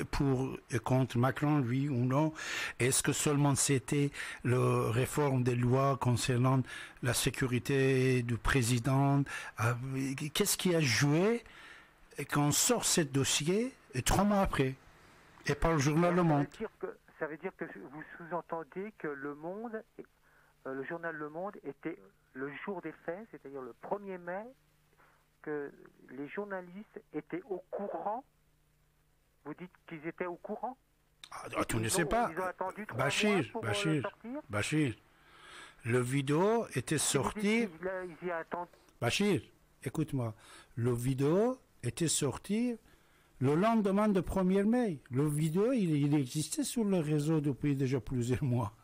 Macron, oui ou non? Est-ce que seulement c'était la réforme des lois concernant la sécurité du président? Qu'est-ce qui a joué qu'on sort ce dossier 3 mois après et par le journal Le Monde? Ça veut dire que vous sous-entendez que Le Monde, le journal Le Monde était le jour des faits, c'est-à-dire le 1er mai, que les journalistes étaient au courant. Vous dites qu'ils étaient au courant? Tu ne sais pas. Ils ont attendu 3 mois pour sortir. Bachir, le vidéo était sorti. Ils y attendent. Bachir, écoute-moi. Le vidéo était sorti le lendemain de 1er mai. Le vidéo, il existait sur le réseau depuis déjà plusieurs mois.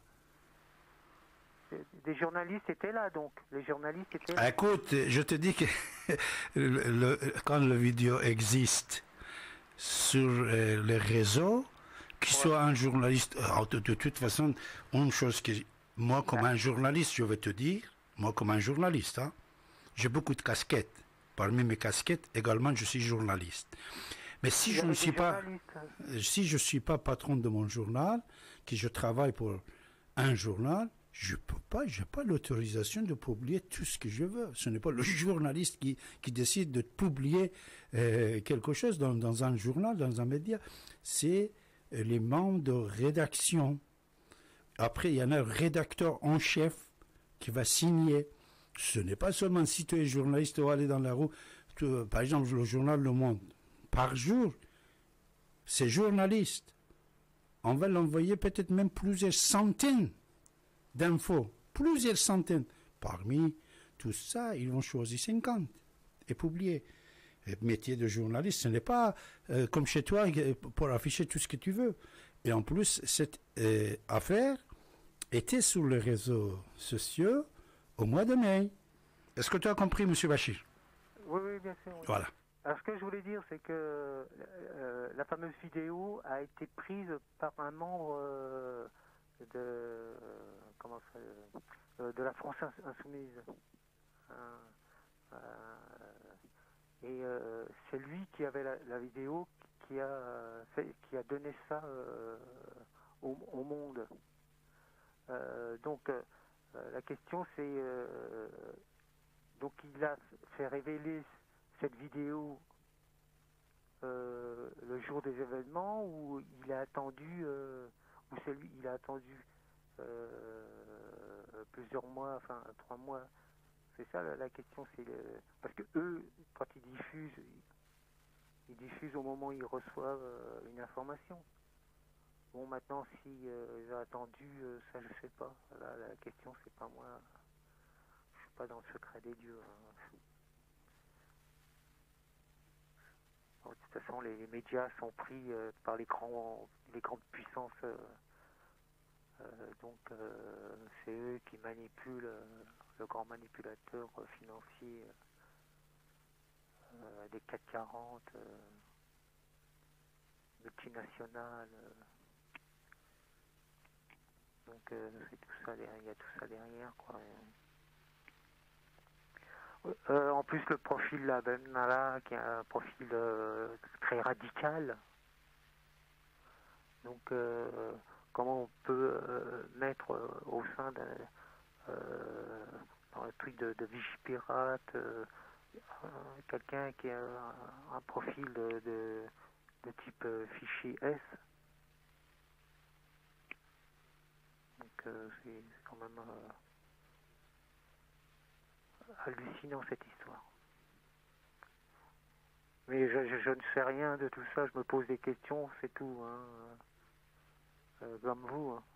Des journalistes étaient là, donc. Les journalistes étaient là. Écoute, je te dis que quand le vidéo existe sur les réseaux, qu'il soit un journaliste, de toute façon, une chose que Moi, comme un journaliste, je vais te dire, moi, comme un journaliste, hein, j'ai beaucoup de casquettes. Parmi mes casquettes, également, je suis journaliste. Mais si je ne suis pas, si je suis pas patron de mon journal, que je travaille pour un journal, je peux pas, j'ai pas l'autorisation de publier tout ce que je veux. Ce n'est pas le journaliste qui décide de publier quelque chose dans un journal, dans un média. C'est les membres de rédaction. Après, il y en a un rédacteur en chef qui va signer. Ce n'est pas seulement si tu es journaliste ou aller dans la rue. Par exemple, le journal Le Monde. Par jour, ces journalistes, on va l'envoyer peut-être même plusieurs centaines d'infos. Plusieurs centaines. Parmi tout ça, ils vont choisir 50 et publier. Le métier de journaliste, ce n'est pas comme chez toi pour afficher tout ce que tu veux. Et en plus, cette affaire était sur les réseaux sociaux au mois de mai. Est-ce que tu as compris, M. Bachir? Oui, bien sûr. Oui. Voilà. Alors, ce que je voulais dire, c'est que la fameuse vidéo a été prise par un membre de la France Insoumise. Et c'est lui qui avait la vidéo qui a donné ça au monde. Donc la question c'est donc il a fait révéler cette vidéo le jour des événements ou il a attendu ou c'est lui il a attendu plusieurs mois, enfin 3 mois. C'est ça la question, c'est parce que eux, quand ils diffusent au moment où ils reçoivent une information. Bon, maintenant, si ils ont attendu, ça je sais pas. Là, la question, c'est pas moi. Je suis pas dans le secret des dieux. Hein. Alors, de toute façon, les médias sont pris par les grandes puissances. Donc, c'est eux qui manipulent. Le grand manipulateur financier des CAC 40, multinationales. Donc c'est tout ça, il y a tout ça derrière, quoi. En plus, le profil là, Ben Nala, qui est un profil très radical. Donc comment on peut mettre au sein dans le truc de Vigipirate, quelqu'un qui a un profil de type fichier S. Donc c'est quand même hallucinant cette histoire. Mais je ne sais rien de tout ça, je me pose des questions, c'est tout. Hein. Comme vous. Hein.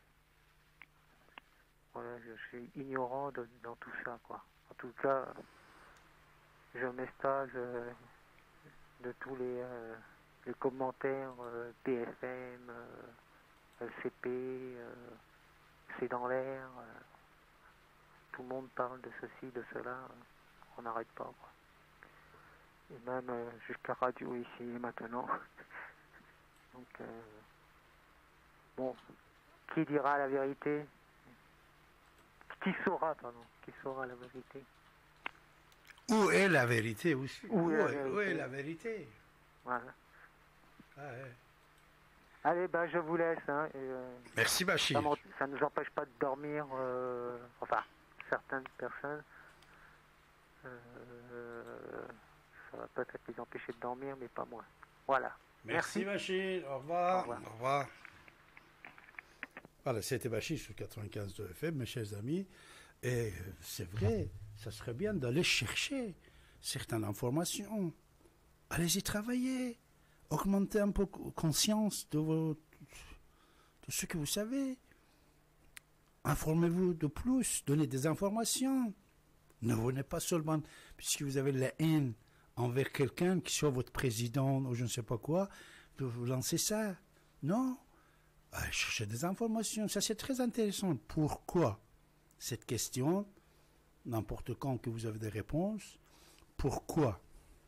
Voilà, je suis ignorant dans tout ça, quoi. En tout cas, je m'estage de tous les commentaires PFM, LCP, c'est dans l'air. Tout le monde parle de ceci, de cela. On n'arrête pas, quoi. Et même jusqu'à radio ici maintenant. Donc, bon, qui dira la vérité? Qui saura la vérité? Où est la vérité aussi? Où est la vérité? Voilà. Ah, ouais. Allez, je vous laisse. Hein, merci Bachir. Ça ne nous empêche pas de dormir, enfin, certaines personnes. Ça va peut-être les empêcher de dormir, mais pas moi. Voilà. Merci Bachir. Au revoir. Au revoir. Voilà, c'était Bachir sur 95.2 FM, mes chers amis. Et c'est vrai, ça serait bien d'aller chercher certaines informations. Allez-y travailler. Augmentez un peu conscience de ce que vous savez. Informez-vous de plus. Donnez des informations. Ne venez pas seulement, puisque vous avez la haine envers quelqu'un, qui soit votre président ou je ne sais pas quoi, de vous lancer ça. Non. Cherchez des informations, ça c'est très intéressant. Pourquoi cette question, n'importe quand que vous avez des réponses, pourquoi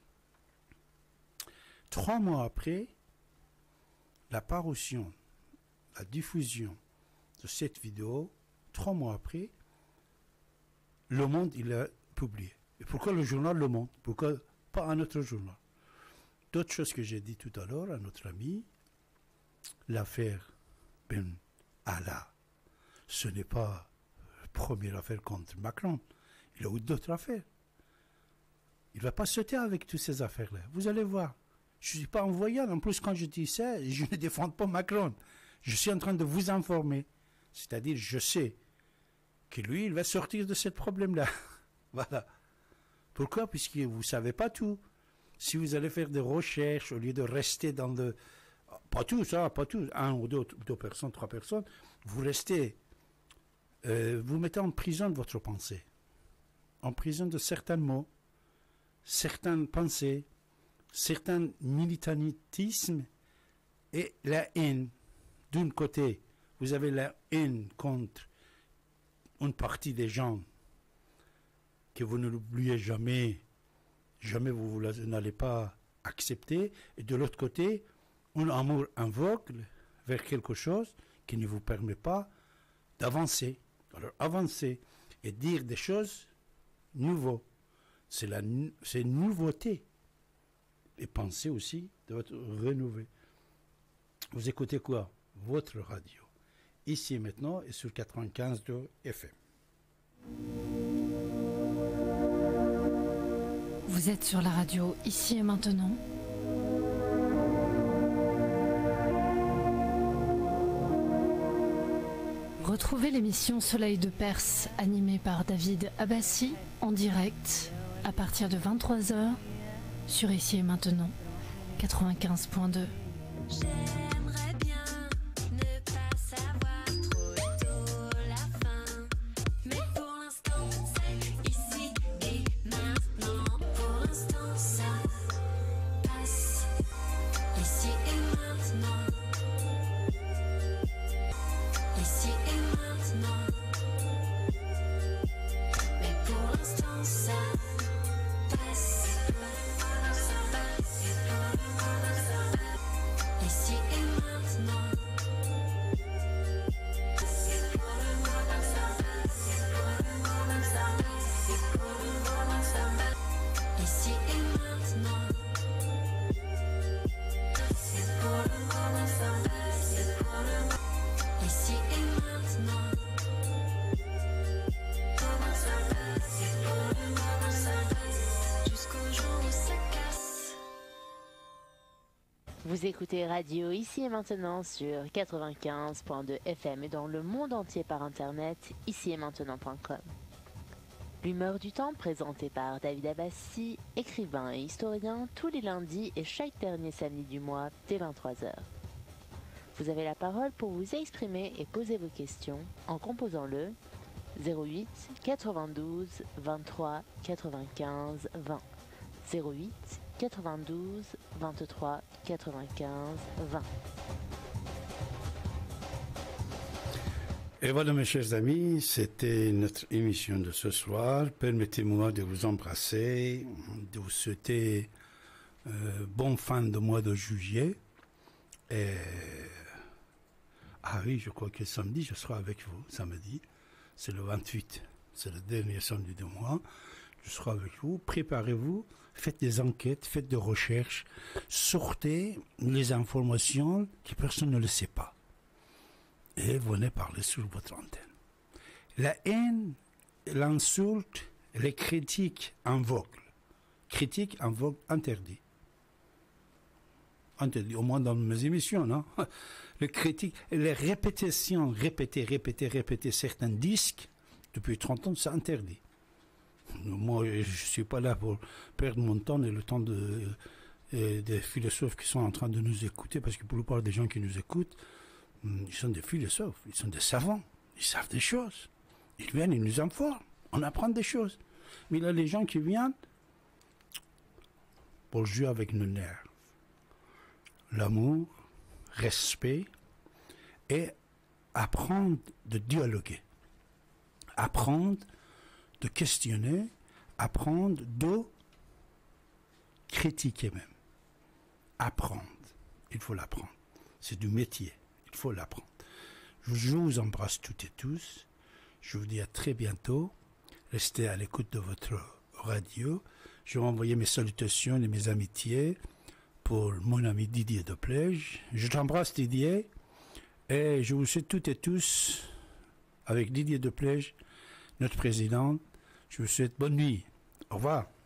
3 mois après la parution, la diffusion de cette vidéo, 3 mois après, Le Monde, il a publié. Et pourquoi le journal Le Monde? Pourquoi pas un autre journal? D'autres choses que j'ai dit tout à l'heure à notre ami, l'affaire Ben Allah, ce n'est pas la première affaire contre Macron. Il a eu d'autres affaires. Il ne va pas sauter avec toutes ces affaires-là. Vous allez voir. Je ne suis pas envoyé. En plus, quand je dis ça, je ne défends pas Macron. Je suis en train de vous informer. C'est-à-dire, je sais que lui, il va sortir de ce problème-là. Voilà. Pourquoi? Puisque vous ne savez pas tout. Si vous allez faire des recherches, au lieu de rester dans le... Pas tout, ça, pas tout. 1 ou 2 personnes, 3 personnes. Vous restez... vous mettez en prison de votre pensée. En prison de certains mots, certaines pensées, certains militantismes et la haine. D'un côté, vous avez la haine contre une partie des gens que vous ne l'oubliez jamais, jamais vous n'allez pas accepter, et de l'autre côté, un amour aveugle vers quelque chose qui ne vous permet pas d'avancer. Alors avancer et dire des choses nouvelles, c'est une nouveauté. Et pensez aussi de votre renouveler. Vous écoutez quoi? Votre radio. Ici et maintenant et sur 95.2 FM. Vous êtes sur la radio Ici et Maintenant. Retrouvez l'émission Soleil de Perse animée par David Abbassi en direct à partir de 23h sur Ici et Maintenant 95.2. J'aimerais bien ne pas savoir trop tôt la fin, mais pour l'instant c'est ici et maintenant. Pour l'instant ça passe ici et maintenant. Ici et maintenant. Mais pour l'instant ça passe. Ici et maintenant. Ici et maintenant. Ici et maintenant. Jusqu'au jour où ça casse. Vous écoutez Radio Ici et Maintenant sur 95.2 FM et dans le monde entier par internet, ici-et-maintenant.com. L'humeur du temps présentée par David Abbassi, écrivain et historien, tous les lundis et chaque dernier samedi du mois dès 23h. Vous avez la parole pour vous exprimer et poser vos questions en composant le 08 92 23 95 20. 08 92 23 95 20. Et voilà mes chers amis, c'était notre émission de ce soir. Permettez-moi de vous embrasser, de vous souhaiter bonne fin de mois de juillet. Et... Ah oui, je crois que samedi, je serai avec vous, samedi. C'est le 28, c'est le dernier samedi du mois. Je serai avec vous, préparez-vous, faites des enquêtes, faites des recherches, sortez les informations que personne ne le sait pas. Et venez parler sur votre antenne. La haine, l'insulte, les critiques en vogue. Critiques en vogue interdit. Interdit, au moins dans mes émissions, non? Les critiques, les répétitions, répéter certains disques, depuis 30 ans, c'est interdit. Moi, je ne suis pas là pour perdre mon temps et le temps des philosophes qui sont en train de nous écouter, parce que pour la plupart des gens qui nous écoutent, ils sont des philosophes, ils sont des savants, ils savent des choses. Ils viennent, ils nous informent, on apprend des choses. Mais il y a les gens qui viennent pour jouer avec nos nerfs. L'amour, respect et apprendre de dialoguer. Apprendre de questionner, apprendre de critiquer même. Apprendre, il faut l'apprendre. C'est du métier. Il faut l'apprendre. Je vous embrasse toutes et tous. Je vous dis à très bientôt. Restez à l'écoute de votre radio. Je vais envoyer mes salutations et mes amitiés pour mon ami Didier Deplège. Je t'embrasse Didier et je vous souhaite toutes et tous, avec Didier Deplège, notre président, je vous souhaite bonne nuit. Au revoir.